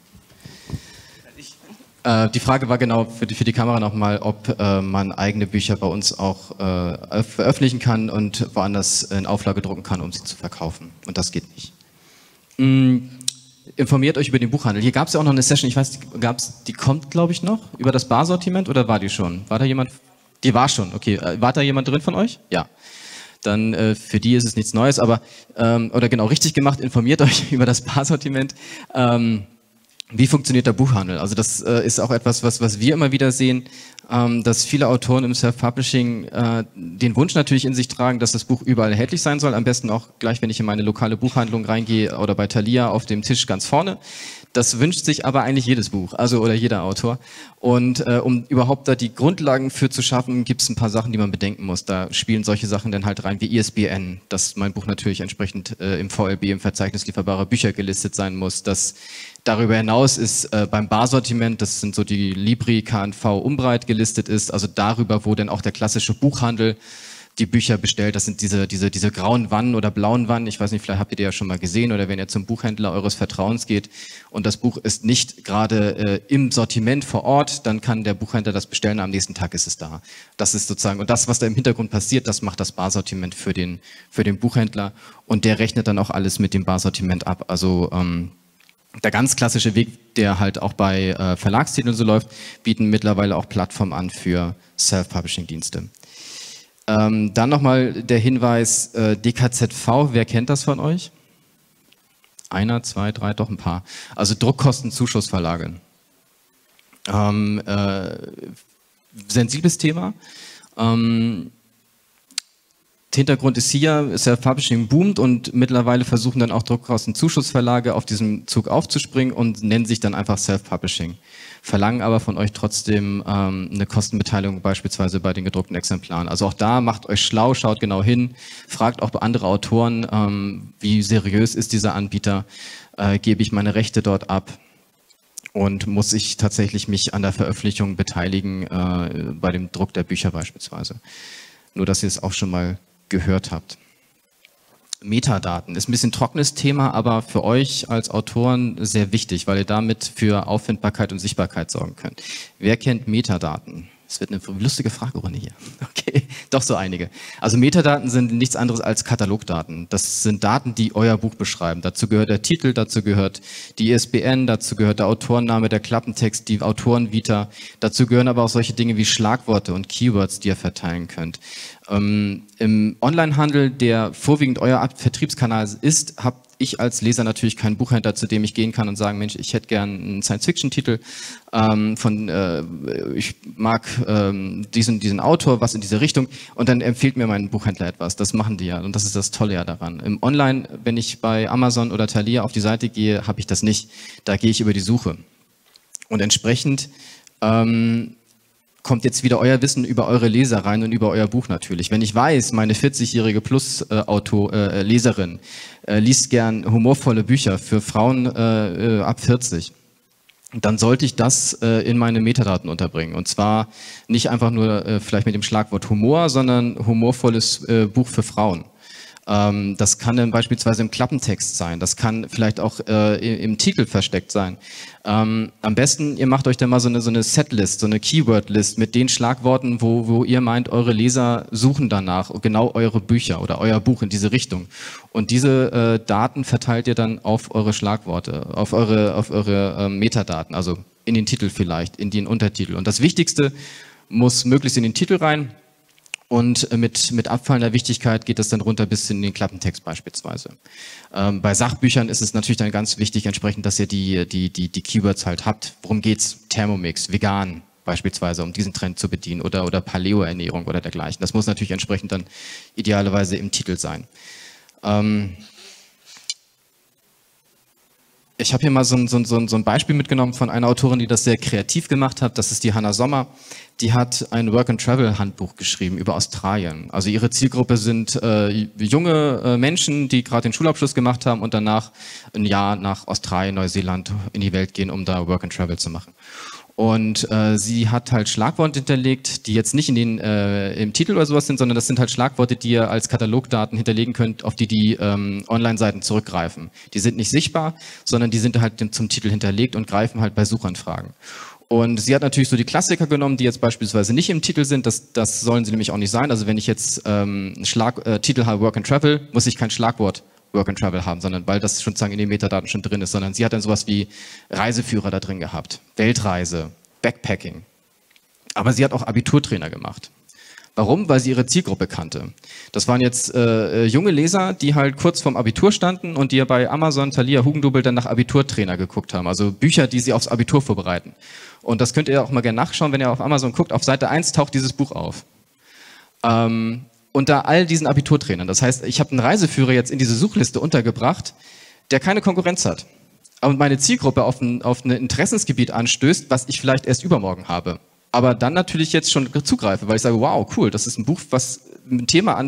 Die Frage war genau für die Kamera nochmal, ob man eigene Bücher bei uns auch veröffentlichen kann und woanders in Auflage drucken kann, um sie zu verkaufen. Und das geht nicht. Informiert euch über den Buchhandel. Hier gab es ja auch noch eine Session, ich weiß, die kommt glaube ich noch, über das Barsortiment oder war die schon? War da jemand? Die war schon, okay. War da jemand drin von euch? Ja. Dann für die ist es nichts Neues, aber, oder genau, richtig gemacht, informiert euch über das Barsortiment. Wie funktioniert der Buchhandel? Also das ist auch etwas, was wir immer wieder sehen, dass viele Autoren im Self-Publishing den Wunsch natürlich in sich tragen, dass das Buch überall erhältlich sein soll. Am besten auch gleich, wenn ich in meine lokale Buchhandlung reingehe oder bei Thalia auf dem Tisch ganz vorne. Das wünscht sich aber eigentlich jedes Buch, also oder jeder Autor. Und um überhaupt da die Grundlagen für zu schaffen, gibt es ein paar Sachen, die man bedenken muss. Da spielen solche Sachen dann halt rein wie ISBN, dass mein Buch natürlich entsprechend im VLB, im Verzeichnis lieferbarer Bücher gelistet sein muss. Dass darüber hinaus ist beim Barsortiment, das sind so die Libri, KNV, Umbreit gelistet ist, also darüber, wo dann auch der klassische Buchhandel die Bücher bestellt. Das sind diese grauen Wannen oder blauen Wannen. Ich weiß nicht, vielleicht habt ihr die ja schon mal gesehen oder wenn ihr zum Buchhändler eures Vertrauens geht und das Buch ist nicht gerade im Sortiment vor Ort, dann kann der Buchhändler das bestellen, am nächsten Tag ist es da. Das ist sozusagen, und das, was da im Hintergrund passiert, das macht das Barsortiment für den Buchhändler und der rechnet dann auch alles mit dem Barsortiment ab. Also der ganz klassische Weg, der halt auch bei Verlagstiteln so läuft, bieten mittlerweile auch Plattformen an für Self-Publishing-Dienste. Dann nochmal der Hinweis, DKZV, wer kennt das von euch? Einer, zwei, drei, doch ein paar. Also Druckkostenzuschussverlage. Sensibles Thema. Hintergrund ist hier, Self-Publishing boomt und mittlerweile versuchen dann auch Druckkostenzuschussverlage auf diesem Zug aufzuspringen und nennen sich dann einfach Self-Publishing. Verlangen aber von euch trotzdem eine Kostenbeteiligung beispielsweise bei den gedruckten Exemplaren. Also auch da macht euch schlau, schaut genau hin, fragt auch bei anderen Autoren, wie seriös ist dieser Anbieter, gebe ich meine Rechte dort ab und muss ich tatsächlich mich an der Veröffentlichung beteiligen, bei dem Druck der Bücher beispielsweise. Nur, dass ihr es auch schon mal gehört habt. Metadaten ist ein bisschen ein trockenes Thema, aber für euch als Autoren sehr wichtig, weil ihr damit für Auffindbarkeit und Sichtbarkeit sorgen könnt. Wer kennt Metadaten? Es wird eine lustige Fragerunde hier. Okay, doch so einige. Also Metadaten sind nichts anderes als Katalogdaten. Das sind Daten, die euer Buch beschreiben. Dazu gehört der Titel, dazu gehört die ISBN, dazu gehört der Autorenname, der Klappentext, die Autorenvita. Dazu gehören aber auch solche Dinge wie Schlagworte und Keywords, die ihr verteilen könnt. Im Onlinehandel, der vorwiegend euer Vertriebskanal ist, habt ich als Leser natürlich keinen Buchhändler, zu dem ich gehen kann und sagen, Mensch, ich hätte gern einen Science-Fiction-Titel ich mag diesen Autor, was in diese Richtung und dann empfiehlt mir mein Buchhändler etwas. Das machen die ja und das ist das Tolle ja daran. Im Online, wenn ich bei Amazon oder Thalia auf die Seite gehe, habe ich das nicht. Da gehe ich über die Suche. Und entsprechend kommt jetzt wieder euer Wissen über eure Leser rein und über euer Buch natürlich. Wenn ich weiß, meine 40-jährige Leserin liest gern humorvolle Bücher für Frauen ab 40, dann sollte ich das in meine Metadaten unterbringen. Und zwar nicht einfach nur vielleicht mit dem Schlagwort Humor, sondern humorvolles Buch für Frauen. Das kann dann beispielsweise im Klappentext sein, das kann vielleicht auch im Titel versteckt sein. Am besten, ihr macht euch dann mal so eine Setlist, so eine Keywordlist mit den Schlagworten, wo ihr meint, eure Leser suchen danach, genau eure Bücher oder euer Buch in diese Richtung. Und diese Daten verteilt ihr dann auf eure Schlagworte, auf eure Metadaten, also in den Titel vielleicht, in den Untertitel. Und das Wichtigste muss möglichst in den Titel rein. Und mit abfallender Wichtigkeit geht es dann runter bis in den Klappentext beispielsweise. Bei Sachbüchern ist es natürlich dann ganz wichtig entsprechend, dass ihr die Keywords halt habt. Worum geht's? Thermomix, vegan beispielsweise, um diesen Trend zu bedienen oder Paleo-Ernährung oder dergleichen. Das muss natürlich entsprechend dann idealerweise im Titel sein. Ich habe hier mal so ein Beispiel mitgenommen von einer Autorin, die das sehr kreativ gemacht hat. Das ist die Hannah Sommer. Die hat ein Work-and-Travel-Handbuch geschrieben über Australien. Also ihre Zielgruppe sind junge Menschen, die gerade den Schulabschluss gemacht haben und danach ein Jahr nach Australien, Neuseeland in die Welt gehen, um da Work-and-Travel zu machen. Und sie hat halt Schlagworte hinterlegt, die jetzt nicht im Titel oder sowas sind, sondern das sind halt Schlagworte, die ihr als Katalogdaten hinterlegen könnt, auf die Online-Seiten zurückgreifen. Die sind nicht sichtbar, sondern die sind halt zum Titel hinterlegt und greifen halt bei Suchanfragen. Und sie hat natürlich so die Klassiker genommen, die jetzt beispielsweise nicht im Titel sind, das sollen sie nämlich auch nicht sein. Also wenn ich jetzt Titel habe Work and Travel, muss ich kein Schlagwort Work and Travel haben, sondern weil das schon sozusagen in den Metadaten schon drin ist, sondern sie hat dann sowas wie Reiseführer da drin gehabt, Weltreise, Backpacking. Aber sie hat auch Abiturtrainer gemacht. Warum? Weil sie ihre Zielgruppe kannte. Das waren jetzt junge Leser, die halt kurz vorm Abitur standen und die ja bei Amazon, Thalia, Hugendubel dann nach Abiturtrainer geguckt haben. Also Bücher, die sie aufs Abitur vorbereiten. Und das könnt ihr auch mal gerne nachschauen, wenn ihr auf Amazon guckt. Auf Seite 1 taucht dieses Buch auf. Unter all diesen Abiturtrainern. Das heißt, ich habe einen Reiseführer jetzt in diese Suchliste untergebracht, der keine Konkurrenz hat. und meine Zielgruppe auf ein Interessensgebiet anstößt, was ich vielleicht erst übermorgen habe. Aber dann natürlich jetzt schon zugreife, weil ich sage, wow, cool, das ist ein Buch, was ein Thema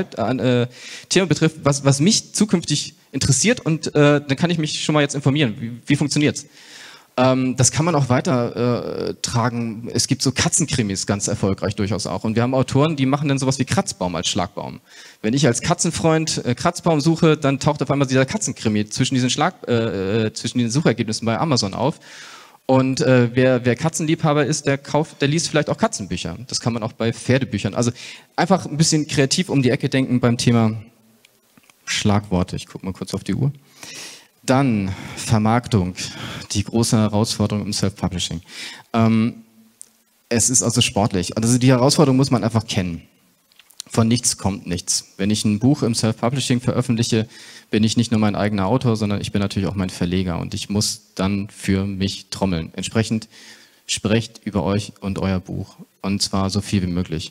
Thema betrifft, was mich zukünftig interessiert und dann kann ich mich schon mal jetzt informieren. Wie funktioniert's? Das kann man auch weiter tragen. Es gibt so Katzenkrimis ganz erfolgreich durchaus auch. Und wir haben Autoren, die machen dann sowas wie Kratzbaum als Schlagbaum. Wenn ich als Katzenfreund Kratzbaum suche, dann taucht auf einmal dieser Katzenkrimi zwischen diesen Suchergebnissen bei Amazon auf. Und wer Katzenliebhaber ist, der liest vielleicht auch Katzenbücher. Das kann man auch bei Pferdebüchern. Also einfach ein bisschen kreativ um die Ecke denken beim Thema Schlagworte. Ich gucke mal kurz auf die Uhr. Dann Vermarktung, die große Herausforderung im Self-Publishing. Es ist also sportlich. Also die Herausforderung muss man einfach kennen. Von nichts kommt nichts. Wenn ich ein Buch im Self-Publishing veröffentliche, bin ich nicht nur mein eigener Autor, sondern ich bin natürlich auch mein Verleger und ich muss dann für mich trommeln. Entsprechend sprecht über euch und euer Buch und zwar so viel wie möglich.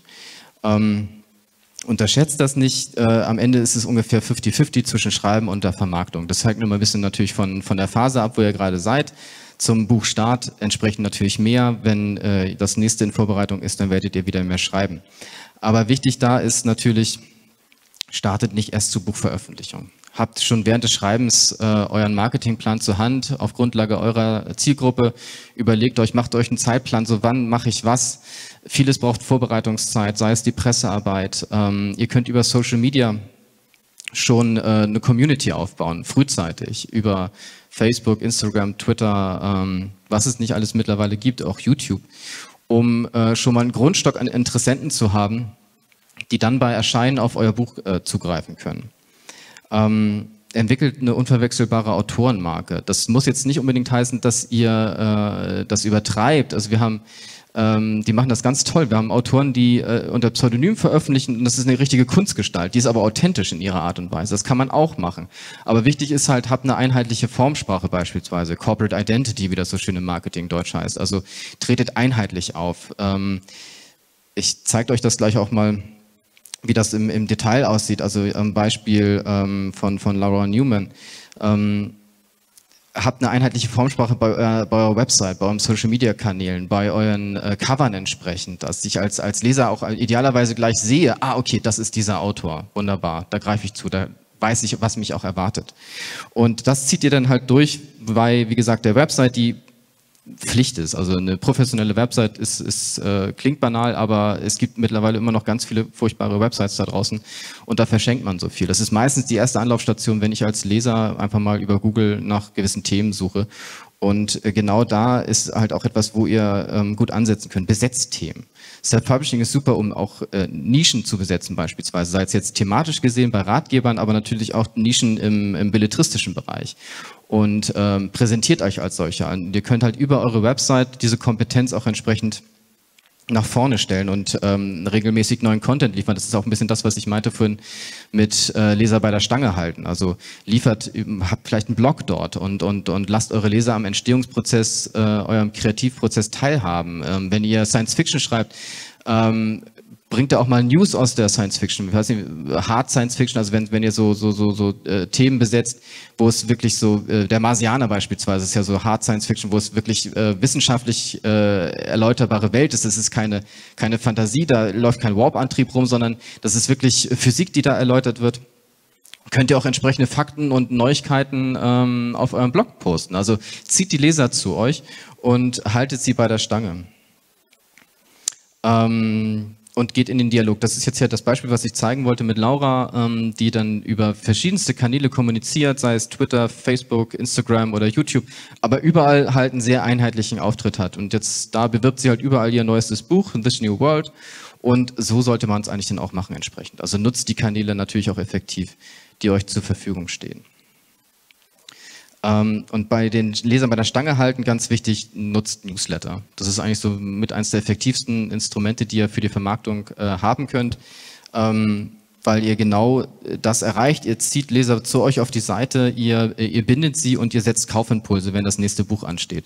Unterschätzt das nicht, am Ende ist es ungefähr 50-50 zwischen Schreiben und der Vermarktung. Das hängt nur mal ein bisschen natürlich von der Phase ab, wo ihr gerade seid. Zum Buchstart entsprechend natürlich mehr. Wenn das nächste in Vorbereitung ist, dann werdet ihr wieder mehr schreiben. Aber wichtig da ist natürlich, startet nicht erst zur Buchveröffentlichung. Habt schon während des Schreibens euren Marketingplan zur Hand, auf Grundlage eurer Zielgruppe. Überlegt euch, macht euch einen Zeitplan, so wann mache ich was. Vieles braucht Vorbereitungszeit, sei es die Pressearbeit. Ihr könnt über Social Media schon eine Community aufbauen, frühzeitig, über Facebook, Instagram, Twitter, was es nicht alles mittlerweile gibt, auch YouTube, um schon mal einen Grundstock an Interessenten zu haben, die dann bei Erscheinen auf euer Buch zugreifen können. Entwickelt eine unverwechselbare Autorenmarke. Das muss jetzt nicht unbedingt heißen, dass ihr das übertreibt. Also wir haben, die machen das ganz toll. Wir haben Autoren, die unter Pseudonym veröffentlichen und das ist eine richtige Kunstgestalt. Die ist aber authentisch in ihrer Art und Weise. Das kann man auch machen. Aber wichtig ist halt, habt eine einheitliche Formsprache beispielsweise. Corporate Identity, wie das so schön im Marketing Deutsch heißt. Also tretet einheitlich auf. Ich zeige euch das gleich auch mal, wie das im Detail aussieht, also am Beispiel von Laura Newman. Habt eine einheitliche Formsprache bei eurer Website, bei euren Social-Media-Kanälen, bei euren Covern entsprechend, dass ich als Leser auch idealerweise gleich sehe, okay, das ist dieser Autor, wunderbar, da greife ich zu, da weiß ich, was mich auch erwartet. Und das zieht ihr dann halt durch bei, wie gesagt, der Website, die Pflicht ist. Also eine professionelle Website klingt banal, aber es gibt mittlerweile immer noch ganz viele furchtbare Websites da draußen und da verschenkt man so viel. Das ist meistens die erste Anlaufstation, wenn ich als Leser einfach mal über Google nach gewissen Themen suche. Und genau da ist halt auch etwas, wo ihr gut ansetzen könnt. Besetzt Themen. Self-Publishing ist super, um auch Nischen zu besetzen beispielsweise. Sei es jetzt thematisch gesehen bei Ratgebern, aber natürlich auch Nischen im belletristischen Bereich. Und präsentiert euch als solcher an. Ihr könnt halt über eure Website diese Kompetenz auch entsprechend nach vorne stellen und regelmäßig neuen Content liefern. Das ist auch ein bisschen das, was ich meinte vorhin mit Leser bei der Stange halten. Also habt vielleicht einen Blog dort und lasst eure Leser am Entstehungsprozess, eurem Kreativprozess teilhaben. Wenn ihr Science Fiction schreibt, bringt da auch mal News aus der Science Fiction. Ich weiß nicht, Hard Science Fiction, also wenn ihr so Themen besetzt, wo es wirklich so, der Marsianer beispielsweise ist ja so Hard Science Fiction, wo es wirklich wissenschaftlich erläuterbare Welt ist. Das ist keine Fantasie, da läuft kein Warp-Antrieb rum, sondern das ist wirklich Physik, die da erläutert wird. Könnt ihr auch entsprechende Fakten und Neuigkeiten auf eurem Blog posten. Also zieht die Leser zu euch und haltet sie bei der Stange. Und geht in den Dialog. Das ist jetzt ja das Beispiel, was ich zeigen wollte mit Laura, die dann über verschiedenste Kanäle kommuniziert, sei es Twitter, Facebook, Instagram oder YouTube, aber überall halt einen sehr einheitlichen Auftritt hat. Und jetzt da bewirbt sie halt überall ihr neuestes Buch, This New World. Und so sollte man es eigentlich dann auch machen entsprechend. Also nutzt die Kanäle natürlich auch effektiv, die euch zur Verfügung stehen. Und bei den Lesern bei der Stange halten, ganz wichtig, nutzt Newsletter. Das ist eigentlich so mit eines der effektivsten Instrumente, die ihr für die Vermarktung haben könnt, weil ihr genau das erreicht. Ihr zieht Leser zu euch auf die Seite, ihr bindet sie und ihr setzt Kaufimpulse, wenn das nächste Buch ansteht.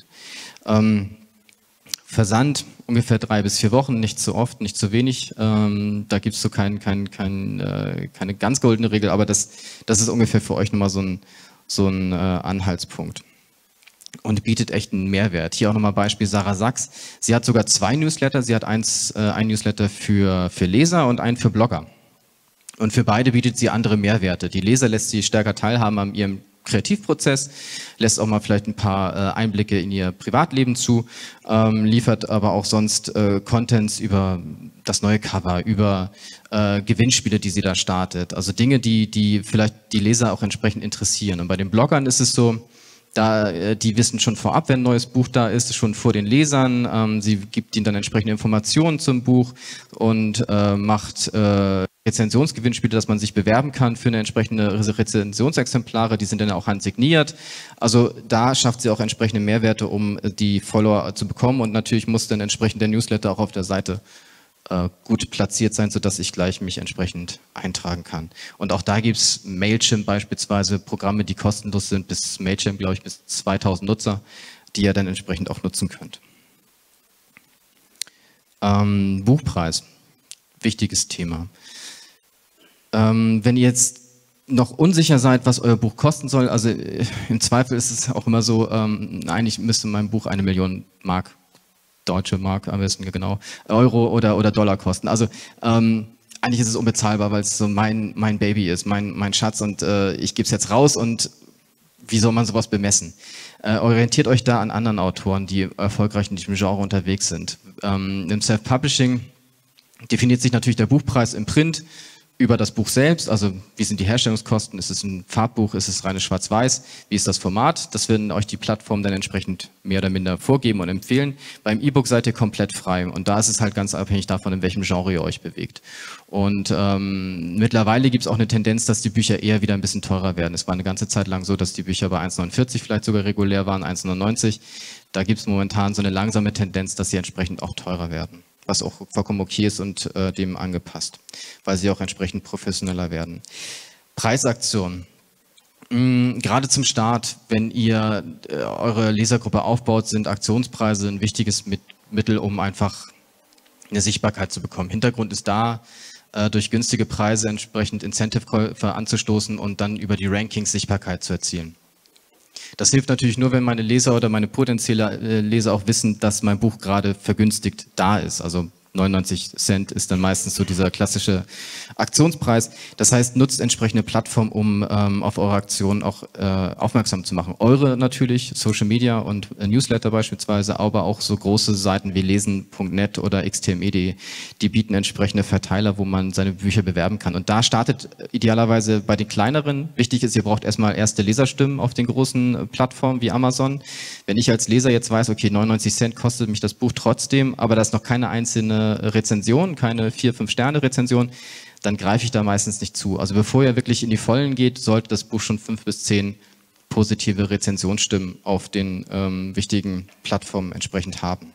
Versand ungefähr 3 bis 4 Wochen, nicht zu oft, nicht zu wenig. Da gibt es so keine ganz goldene Regel, aber das ist ungefähr für euch nochmal so ein Anhaltspunkt. und bietet echt einen Mehrwert. Hier auch nochmal Beispiel Sarah Sachs. Sie hat sogar 2 Newsletter. Sie hat ein Newsletter für Leser und einen für Blogger. Und für beide bietet sie andere Mehrwerte. Die Leser lässt sie stärker teilhaben an ihrem Kreativprozess, lässt auch mal vielleicht ein paar Einblicke in ihr Privatleben zu, liefert aber auch sonst Contents über das neue Cover, über Gewinnspiele, die sie da startet. Also Dinge, die vielleicht die Leser auch entsprechend interessieren. Und bei den Bloggern ist es so, die wissen schon vorab, wenn ein neues Buch da ist, schon vor den Lesern. Sie gibt ihnen dann entsprechende Informationen zum Buch und macht Rezensionsgewinnspiele, dass man sich bewerben kann für eine entsprechende Rezensionsexemplare. Die sind dann auch handsigniert. Also da schafft sie auch entsprechende Mehrwerte, um die Follower zu bekommen. Und natürlich muss dann entsprechend der Newsletter auch auf der Seite gut platziert sein, sodass ich gleich mich entsprechend eintragen kann. Und auch da gibt es Mailchimp beispielsweise, Programme, die kostenlos sind, bis Mailchimp, glaube ich, bis 2000 Nutzer, die ihr dann entsprechend auch nutzen könnt. Buchpreis, wichtiges Thema. Wenn ihr jetzt noch unsicher seid, was euer Buch kosten soll, also im Zweifel ist es auch immer so, eigentlich müsste mein Buch 1 Million Mark, deutsche Mark am besten, genau, Euro oder Dollar kosten. Also eigentlich ist es unbezahlbar, weil es so mein Baby ist, mein Schatz und ich gebe es jetzt raus und wie soll man sowas bemessen? Orientiert euch da an anderen Autoren, die erfolgreich in diesem Genre unterwegs sind. Im Self-Publishing definiert sich natürlich der Buchpreis im Print über das Buch selbst, also wie sind die Herstellungskosten, ist es ein Farbbuch, ist es reines Schwarz-Weiß, wie ist das Format, das werden euch die Plattformen dann entsprechend mehr oder minder vorgeben und empfehlen. Beim E-Book seid ihr komplett frei und da ist es halt ganz abhängig davon, in welchem Genre ihr euch bewegt. Und mittlerweile gibt es auch eine Tendenz, dass die Bücher eher wieder ein bisschen teurer werden. Es war eine ganze Zeit lang so, dass die Bücher bei 1,49 vielleicht sogar regulär waren, 1,99. Da gibt es momentan so eine langsame Tendenz, dass sie entsprechend auch teurer werden, was auch vollkommen okay ist und dem angepasst, weil sie auch entsprechend professioneller werden. Preisaktion. Gerade zum Start, wenn ihr eure Lesergruppe aufbaut, sind Aktionspreise ein wichtiges Mittel, um einfach eine Sichtbarkeit zu bekommen. Hintergrund ist da, durch günstige Preise entsprechend Incentive-Käufer anzustoßen und dann über die Rankings Sichtbarkeit zu erzielen. Das hilft natürlich nur, wenn meine Leser oder meine potenziellen Leser auch wissen, dass mein Buch gerade vergünstigt da ist. Also 99 Cent ist dann meistens so dieser klassische Aktionspreis. Das heißt, nutzt entsprechende Plattformen, um auf eure Aktionen auch aufmerksam zu machen. Eure natürlich, Social Media und Newsletter beispielsweise, aber auch so große Seiten wie lesen.net oder xtme.de, die bieten entsprechende Verteiler, wo man seine Bücher bewerben kann. Und da startet idealerweise bei den kleineren. Wichtig ist, ihr braucht erstmal erste Leserstimmen auf den großen Plattformen wie Amazon. Wenn ich als Leser jetzt weiß, okay, 99 Cent kostet mich das Buch trotzdem, aber da ist noch keine einzelne Rezension, keine 4-5-Sterne-Rezension, dann greife ich da meistens nicht zu. Also bevor ihr wirklich in die Vollen geht, sollte das Buch schon 5 bis 10 positive Rezensionsstimmen auf den wichtigen Plattformen entsprechend haben.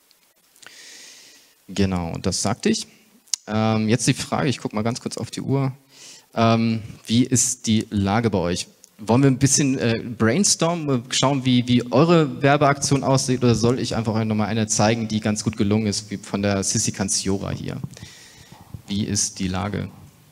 Genau, und das sagte ich. Jetzt die Frage, ich gucke mal ganz kurz auf die Uhr. Wie ist die Lage bei euch? Wollen wir ein bisschen brainstormen, schauen, wie eure Werbeaktion aussieht, oder soll ich einfach euch nochmal eine zeigen, die ganz gut gelungen ist, wie von der Sissi Canziora hier? Wie ist die Lage?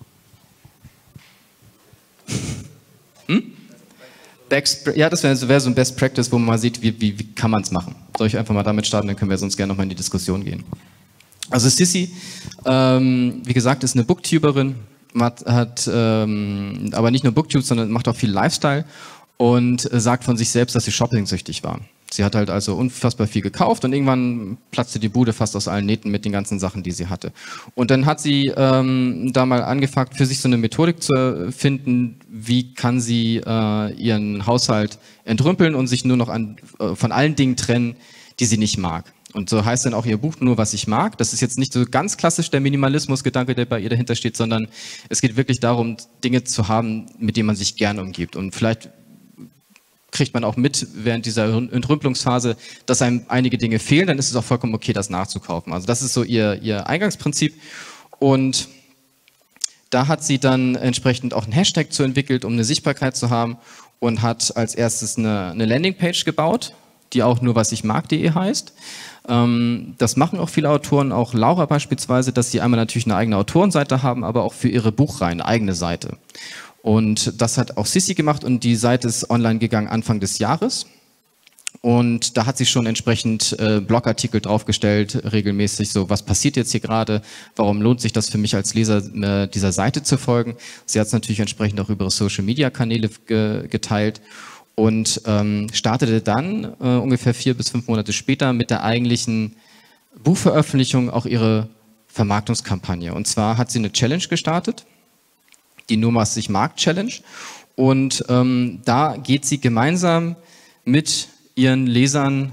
Ja, das wäre so ein Best Practice, wo man mal sieht, wie kann man es machen. Soll ich einfach mal damit starten, dann können wir sonst gerne nochmal in die Diskussion gehen. Also Sissi, wie gesagt, ist eine Booktuberin, hat aber nicht nur Booktube, sondern macht auch viel Lifestyle und sagt von sich selbst, dass sie shopping-süchtig war. Sie hat halt also unfassbar viel gekauft und irgendwann platzte die Bude fast aus allen Nähten mit den ganzen Sachen, die sie hatte. Und dann hat sie da mal angefangen, für sich so eine Methodik zu finden, wie kann sie ihren Haushalt entrümpeln und sich nur noch von allen Dingen trennen, die sie nicht mag. Und so heißt dann auch ihr Buch Nur, was ich mag. Das ist jetzt nicht so ganz klassisch der Minimalismus-Gedanke, der bei ihr dahinter steht, sondern es geht wirklich darum, Dinge zu haben, mit denen man sich gerne umgibt. Und vielleicht kriegt man auch mit während dieser Entrümpelungsphase, dass einem einige Dinge fehlen, dann ist es auch vollkommen okay, das nachzukaufen. Also das ist so ihr Eingangsprinzip. Und da hat sie dann entsprechend auch einen Hashtag zu entwickelt, um eine Sichtbarkeit zu haben, und hat als erstes eine Landingpage gebaut, die auch nur was ich mag.de heißt. Das machen auch viele Autoren, auch Laura beispielsweise, dass sie einmal natürlich eine eigene Autorenseite haben, aber auch für ihre Buchreihen eine eigene Seite. Und das hat auch Sissi gemacht und die Seite ist online gegangen Anfang des Jahres. Und da hat sie schon entsprechend Blogartikel draufgestellt, regelmäßig so, was passiert jetzt hier gerade, warum lohnt sich das für mich als Leser, dieser Seite zu folgen. Sie hat es natürlich entsprechend auch über ihre Social-Media-Kanäle geteilt und startete dann ungefähr 4 bis 5 Monate später mit der eigentlichen Buchveröffentlichung auch ihre Vermarktungskampagne. Und zwar hat sie eine Challenge gestartet, die Nur was ich mag Challenge. Und da geht sie gemeinsam mit ihren Lesern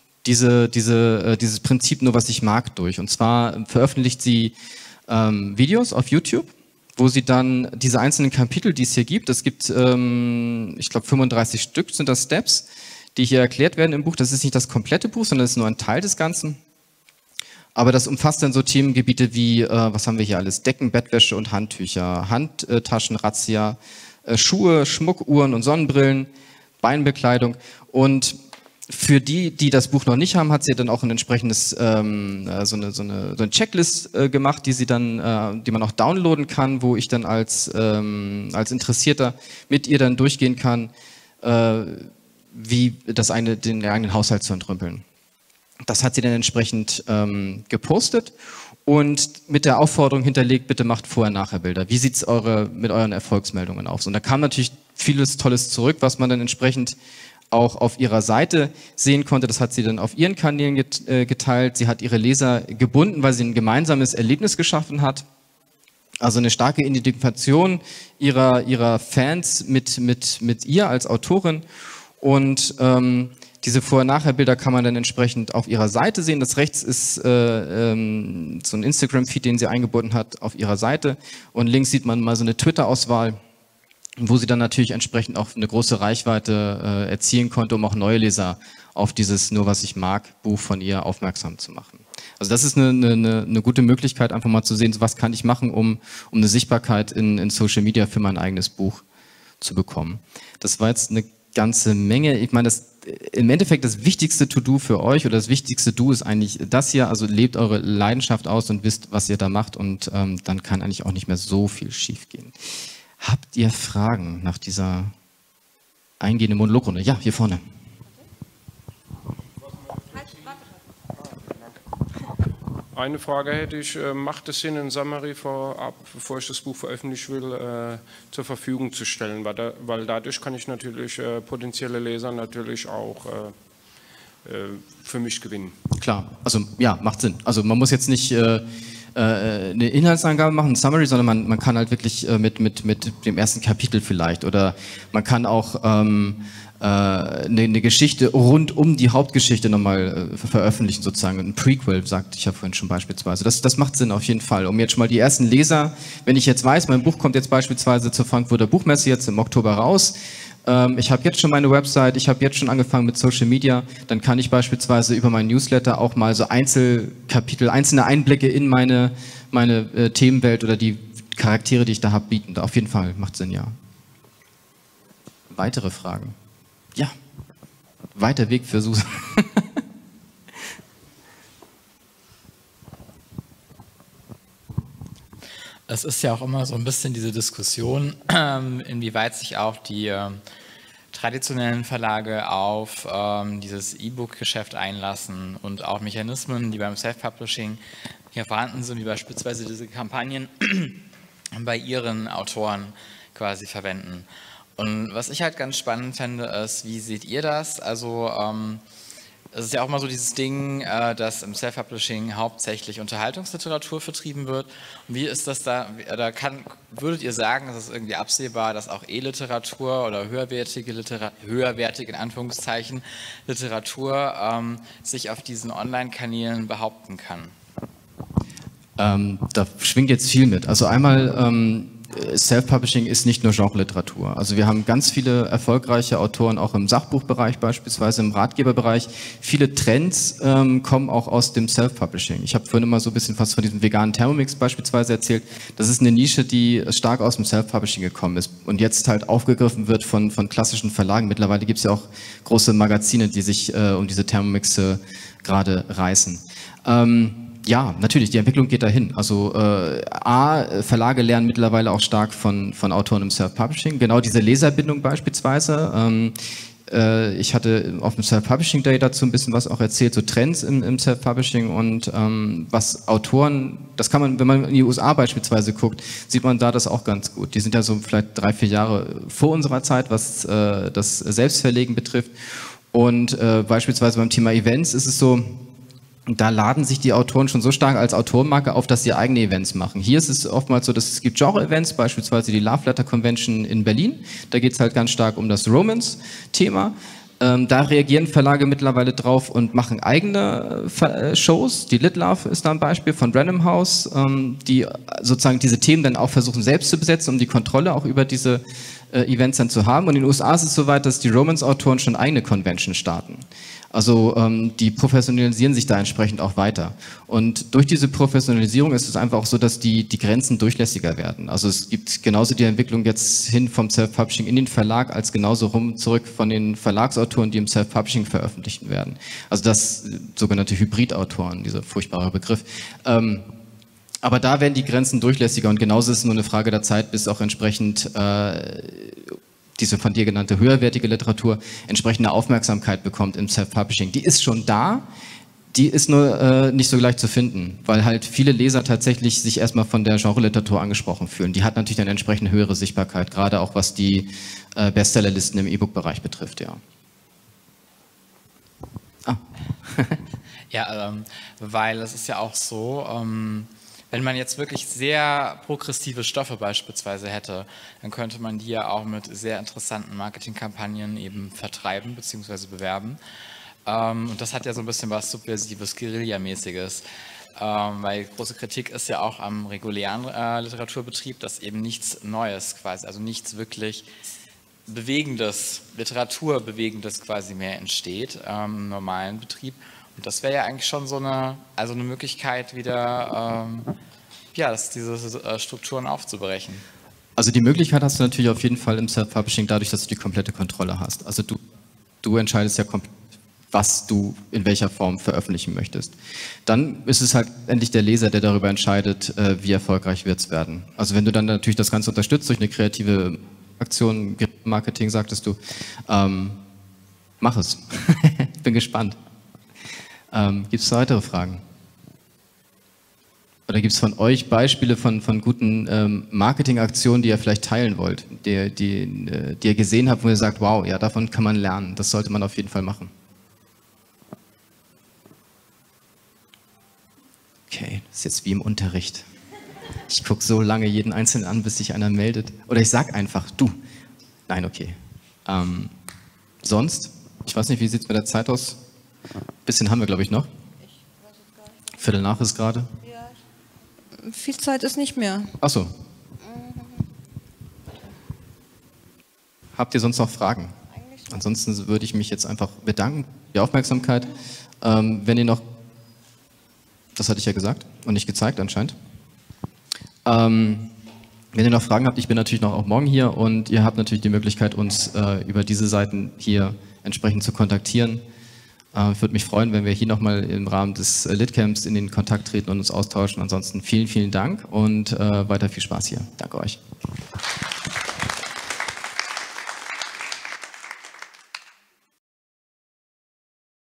dieses Prinzip Nur was ich mag durch. Und zwar veröffentlicht sie Videos auf YouTube, wo sie dann diese einzelnen Kapitel, die es hier gibt, es gibt, ich glaube 35 Stück sind das Steps, die hier erklärt werden im Buch. Das ist nicht das komplette Buch, sondern das ist nur ein Teil des Ganzen. Aber das umfasst dann so Themengebiete wie, was haben wir hier alles? Decken, Bettwäsche und Handtücher, Handtaschen, Razzia, Schuhe, Schmuck, Uhren und Sonnenbrillen, Beinbekleidung. Und für die das Buch noch nicht haben, hat sie dann auch ein entsprechendes, so eine Checklist gemacht, die man auch downloaden kann, wo ich dann als Interessierter mit ihr dann durchgehen kann, wie den eigenen Haushalt zu entrümpeln. Das hat sie dann entsprechend gepostet und mit der Aufforderung hinterlegt, bitte macht Vorher-Nachher-Bilder. Wie sieht es mit euren Erfolgsmeldungen aus? Und da kam natürlich vieles Tolles zurück, was man dann entsprechend auch auf ihrer Seite sehen konnte. Das hat sie dann auf ihren Kanälen geteilt. Sie hat ihre Leser gebunden, weil sie ein gemeinsames Erlebnis geschaffen hat. Also eine starke Identifikation ihrer Fans mit ihr als Autorin. Und diese Vorher-Nachher-Bilder kann man dann entsprechend auf ihrer Seite sehen. Das rechts ist so ein Instagram-Feed, den sie eingebunden hat auf ihrer Seite. Und links sieht man mal so eine Twitter-Auswahl, wo sie dann natürlich entsprechend auch eine große Reichweite erzielen konnte, um auch neue Leser auf dieses Nur was ich mag Buch von ihr aufmerksam zu machen. Also das ist eine gute Möglichkeit, einfach mal zu sehen, was kann ich machen, um eine Sichtbarkeit in Social Media für mein eigenes Buch zu bekommen. Das war jetzt eine ganze Menge. Ich meine, im Endeffekt das wichtigste To-Do für euch oder das wichtigste Do ist eigentlich das hier, also lebt eure Leidenschaft aus und wisst, was ihr da macht und dann kann eigentlich auch nicht mehr so viel schief gehen. Habt ihr Fragen nach dieser eingehenden Monologrunde? Ja, hier vorne. Eine Frage hätte ich, macht es Sinn, ein Summary vorab, bevor ich das Buch veröffentlichen will, zur Verfügung zu stellen? Weil dadurch kann ich natürlich potenzielle Leser natürlich auch für mich gewinnen. Klar, also ja, macht Sinn. Also man muss jetzt nicht eine Inhaltsangabe machen, ein Summary, sondern man kann halt wirklich mit dem ersten Kapitel vielleicht oder man kann auch eine Geschichte rund um die Hauptgeschichte nochmal veröffentlichen, sozusagen ein Prequel, sagte ich ja vorhin schon beispielsweise. Das macht Sinn auf jeden Fall, um jetzt schon mal die ersten Leser, wenn ich jetzt weiß, mein Buch kommt jetzt beispielsweise zur Frankfurter Buchmesse jetzt im Oktober raus, ich habe jetzt schon meine Website, ich habe jetzt schon angefangen mit Social Media, dann kann ich beispielsweise über meinen Newsletter auch mal so Einzelkapitel, einzelne Einblicke in meine Themenwelt oder die Charaktere, die ich da habe, bieten. Auf jeden Fall, macht Sinn, ja. Weitere Fragen? Ja, weiter Weg für Susan. Es ist ja auch immer so ein bisschen diese Diskussion, inwieweit sich auch die traditionellen Verlage auf dieses E-Book-Geschäft einlassen und auch Mechanismen, die beim Self-Publishing hier vorhanden sind, wie beispielsweise diese Kampagnen bei ihren Autoren quasi verwenden. Und was ich halt ganz spannend fände, ist, wie seht ihr das? Also es ist ja auch mal so dieses Ding, dass im Self-Publishing hauptsächlich Unterhaltungsliteratur vertrieben wird. Und wie ist das da? Würdet ihr sagen, es ist irgendwie absehbar, dass auch E-Literatur oder höherwertige in Anführungszeichen Literatur sich auf diesen Online-Kanälen behaupten kann? Da schwingt jetzt viel mit. Also einmal Self-Publishing ist nicht nur Genre-Literatur. Also wir haben ganz viele erfolgreiche Autoren, auch im Sachbuchbereich beispielsweise, im Ratgeberbereich. Viele Trends kommen auch aus dem Self-Publishing. Ich habe vorhin immer so ein bisschen was von diesem veganen Thermomix beispielsweise erzählt. Das ist eine Nische, die stark aus dem Self-Publishing gekommen ist und jetzt halt aufgegriffen wird von klassischen Verlagen. Mittlerweile gibt es ja auch große Magazine, die sich um diese Thermomixe gerade reißen. Ja, natürlich, die Entwicklung geht dahin. Also Verlage lernen mittlerweile auch stark von Autoren im Self-Publishing. Genau diese Leserbindung beispielsweise. ich hatte auf dem Self-Publishing Day dazu ein bisschen was auch erzählt, so Trends im Self-Publishing und was Autoren, das kann man, wenn man in die USA beispielsweise guckt, sieht man da das auch ganz gut. Die sind ja so vielleicht 3-4 Jahre vor unserer Zeit, was das Selbstverlegen betrifft. Und beispielsweise beim Thema Events ist es so, da laden sich die Autoren schon so stark als Autorenmarke auf, dass sie eigene Events machen. Hier ist es oftmals so, dass es gibt Genre-Events, beispielsweise die Love Letter Convention in Berlin. Da geht es halt ganz stark um das Romance-Thema. Da reagieren Verlage mittlerweile drauf und machen eigene Shows. Die Lit Love ist da ein Beispiel von Random House, die sozusagen diese Themen dann auch versuchen selbst zu besetzen, um die Kontrolle auch über diese Events dann zu haben. Und in den USA ist es soweit, dass die Romance-Autoren schon eigene Convention starten. Also die professionalisieren sich da entsprechend auch weiter. Und durch diese Professionalisierung ist es einfach auch so, dass die Grenzen durchlässiger werden. Also es gibt genauso die Entwicklung jetzt hin vom Self-Publishing in den Verlag, als genauso rum zurück von den Verlagsautoren, die im Self-Publishing veröffentlicht werden. Also das sogenannte Hybridautoren, dieser furchtbare Begriff. Aber da werden die Grenzen durchlässiger und genauso ist es nur eine Frage der Zeit, bis auch entsprechend diese von dir genannte höherwertige Literatur entsprechende Aufmerksamkeit bekommt im Self-Publishing. Die ist schon da, die ist nur nicht so leicht zu finden, weil halt viele Leser tatsächlich sich erstmal von der Genre-Literatur angesprochen fühlen. Die hat natürlich dann entsprechend höhere Sichtbarkeit, gerade auch was die Bestsellerlisten im E-Book-Bereich betrifft, ja. Ja, weil es ist ja auch so, wenn man jetzt wirklich sehr progressive Stoffe beispielsweise hätte, dann könnte man die ja auch mit sehr interessanten Marketingkampagnen eben vertreiben bzw. bewerben. Und das hat ja so ein bisschen was Subversives, Guerilla-mäßiges. Weil große Kritik ist ja auch am regulären Literaturbetrieb, dass eben nichts Neues quasi, also nichts wirklich Bewegendes, Literaturbewegendes quasi mehr entsteht im normalen Betrieb. Und das wäre ja eigentlich schon so eine Möglichkeit wieder, diese Strukturen aufzubrechen. Also die Möglichkeit hast du natürlich auf jeden Fall im Self-Publishing dadurch, dass du die komplette Kontrolle hast. Also du entscheidest ja komplett, was du in welcher Form veröffentlichen möchtest. Dann ist es halt endlich der Leser, der darüber entscheidet, wie erfolgreich wird es werden. Also wenn du dann natürlich das Ganze unterstützt durch eine kreative Aktion, Marketing, sagtest du, mach es. Bin gespannt. Gibt es weitere Fragen? Oder gibt es von euch Beispiele von guten Marketingaktionen, die ihr vielleicht teilen wollt, die ihr gesehen habt, wo ihr sagt, wow, ja, davon kann man lernen, das sollte man auf jeden Fall machen? Okay, das ist jetzt wie im Unterricht. Ich gucke so lange jeden Einzelnen an, bis sich einer meldet. Oder ich sag einfach, du. Nein, okay. Sonst? Ich weiß nicht, wie sieht es mit der Zeit aus? Ein bisschen haben wir, glaube ich, noch. Viertel nach ist gerade. Ja, viel Zeit ist nicht mehr. Ach so. Habt ihr sonst noch Fragen? Ansonsten würde ich mich jetzt einfach bedanken für die Aufmerksamkeit. Wenn ihr noch, das hatte ich ja gesagt und nicht gezeigt anscheinend. Wenn ihr noch Fragen habt, ich bin natürlich noch auch morgen hier und ihr habt natürlich die Möglichkeit, uns über diese Seiten hier entsprechend zu kontaktieren. Ich würde mich freuen, wenn wir hier nochmal im Rahmen des Litcamps in den Kontakt treten und uns austauschen. Ansonsten vielen, vielen Dank und weiter viel Spaß hier. Danke euch.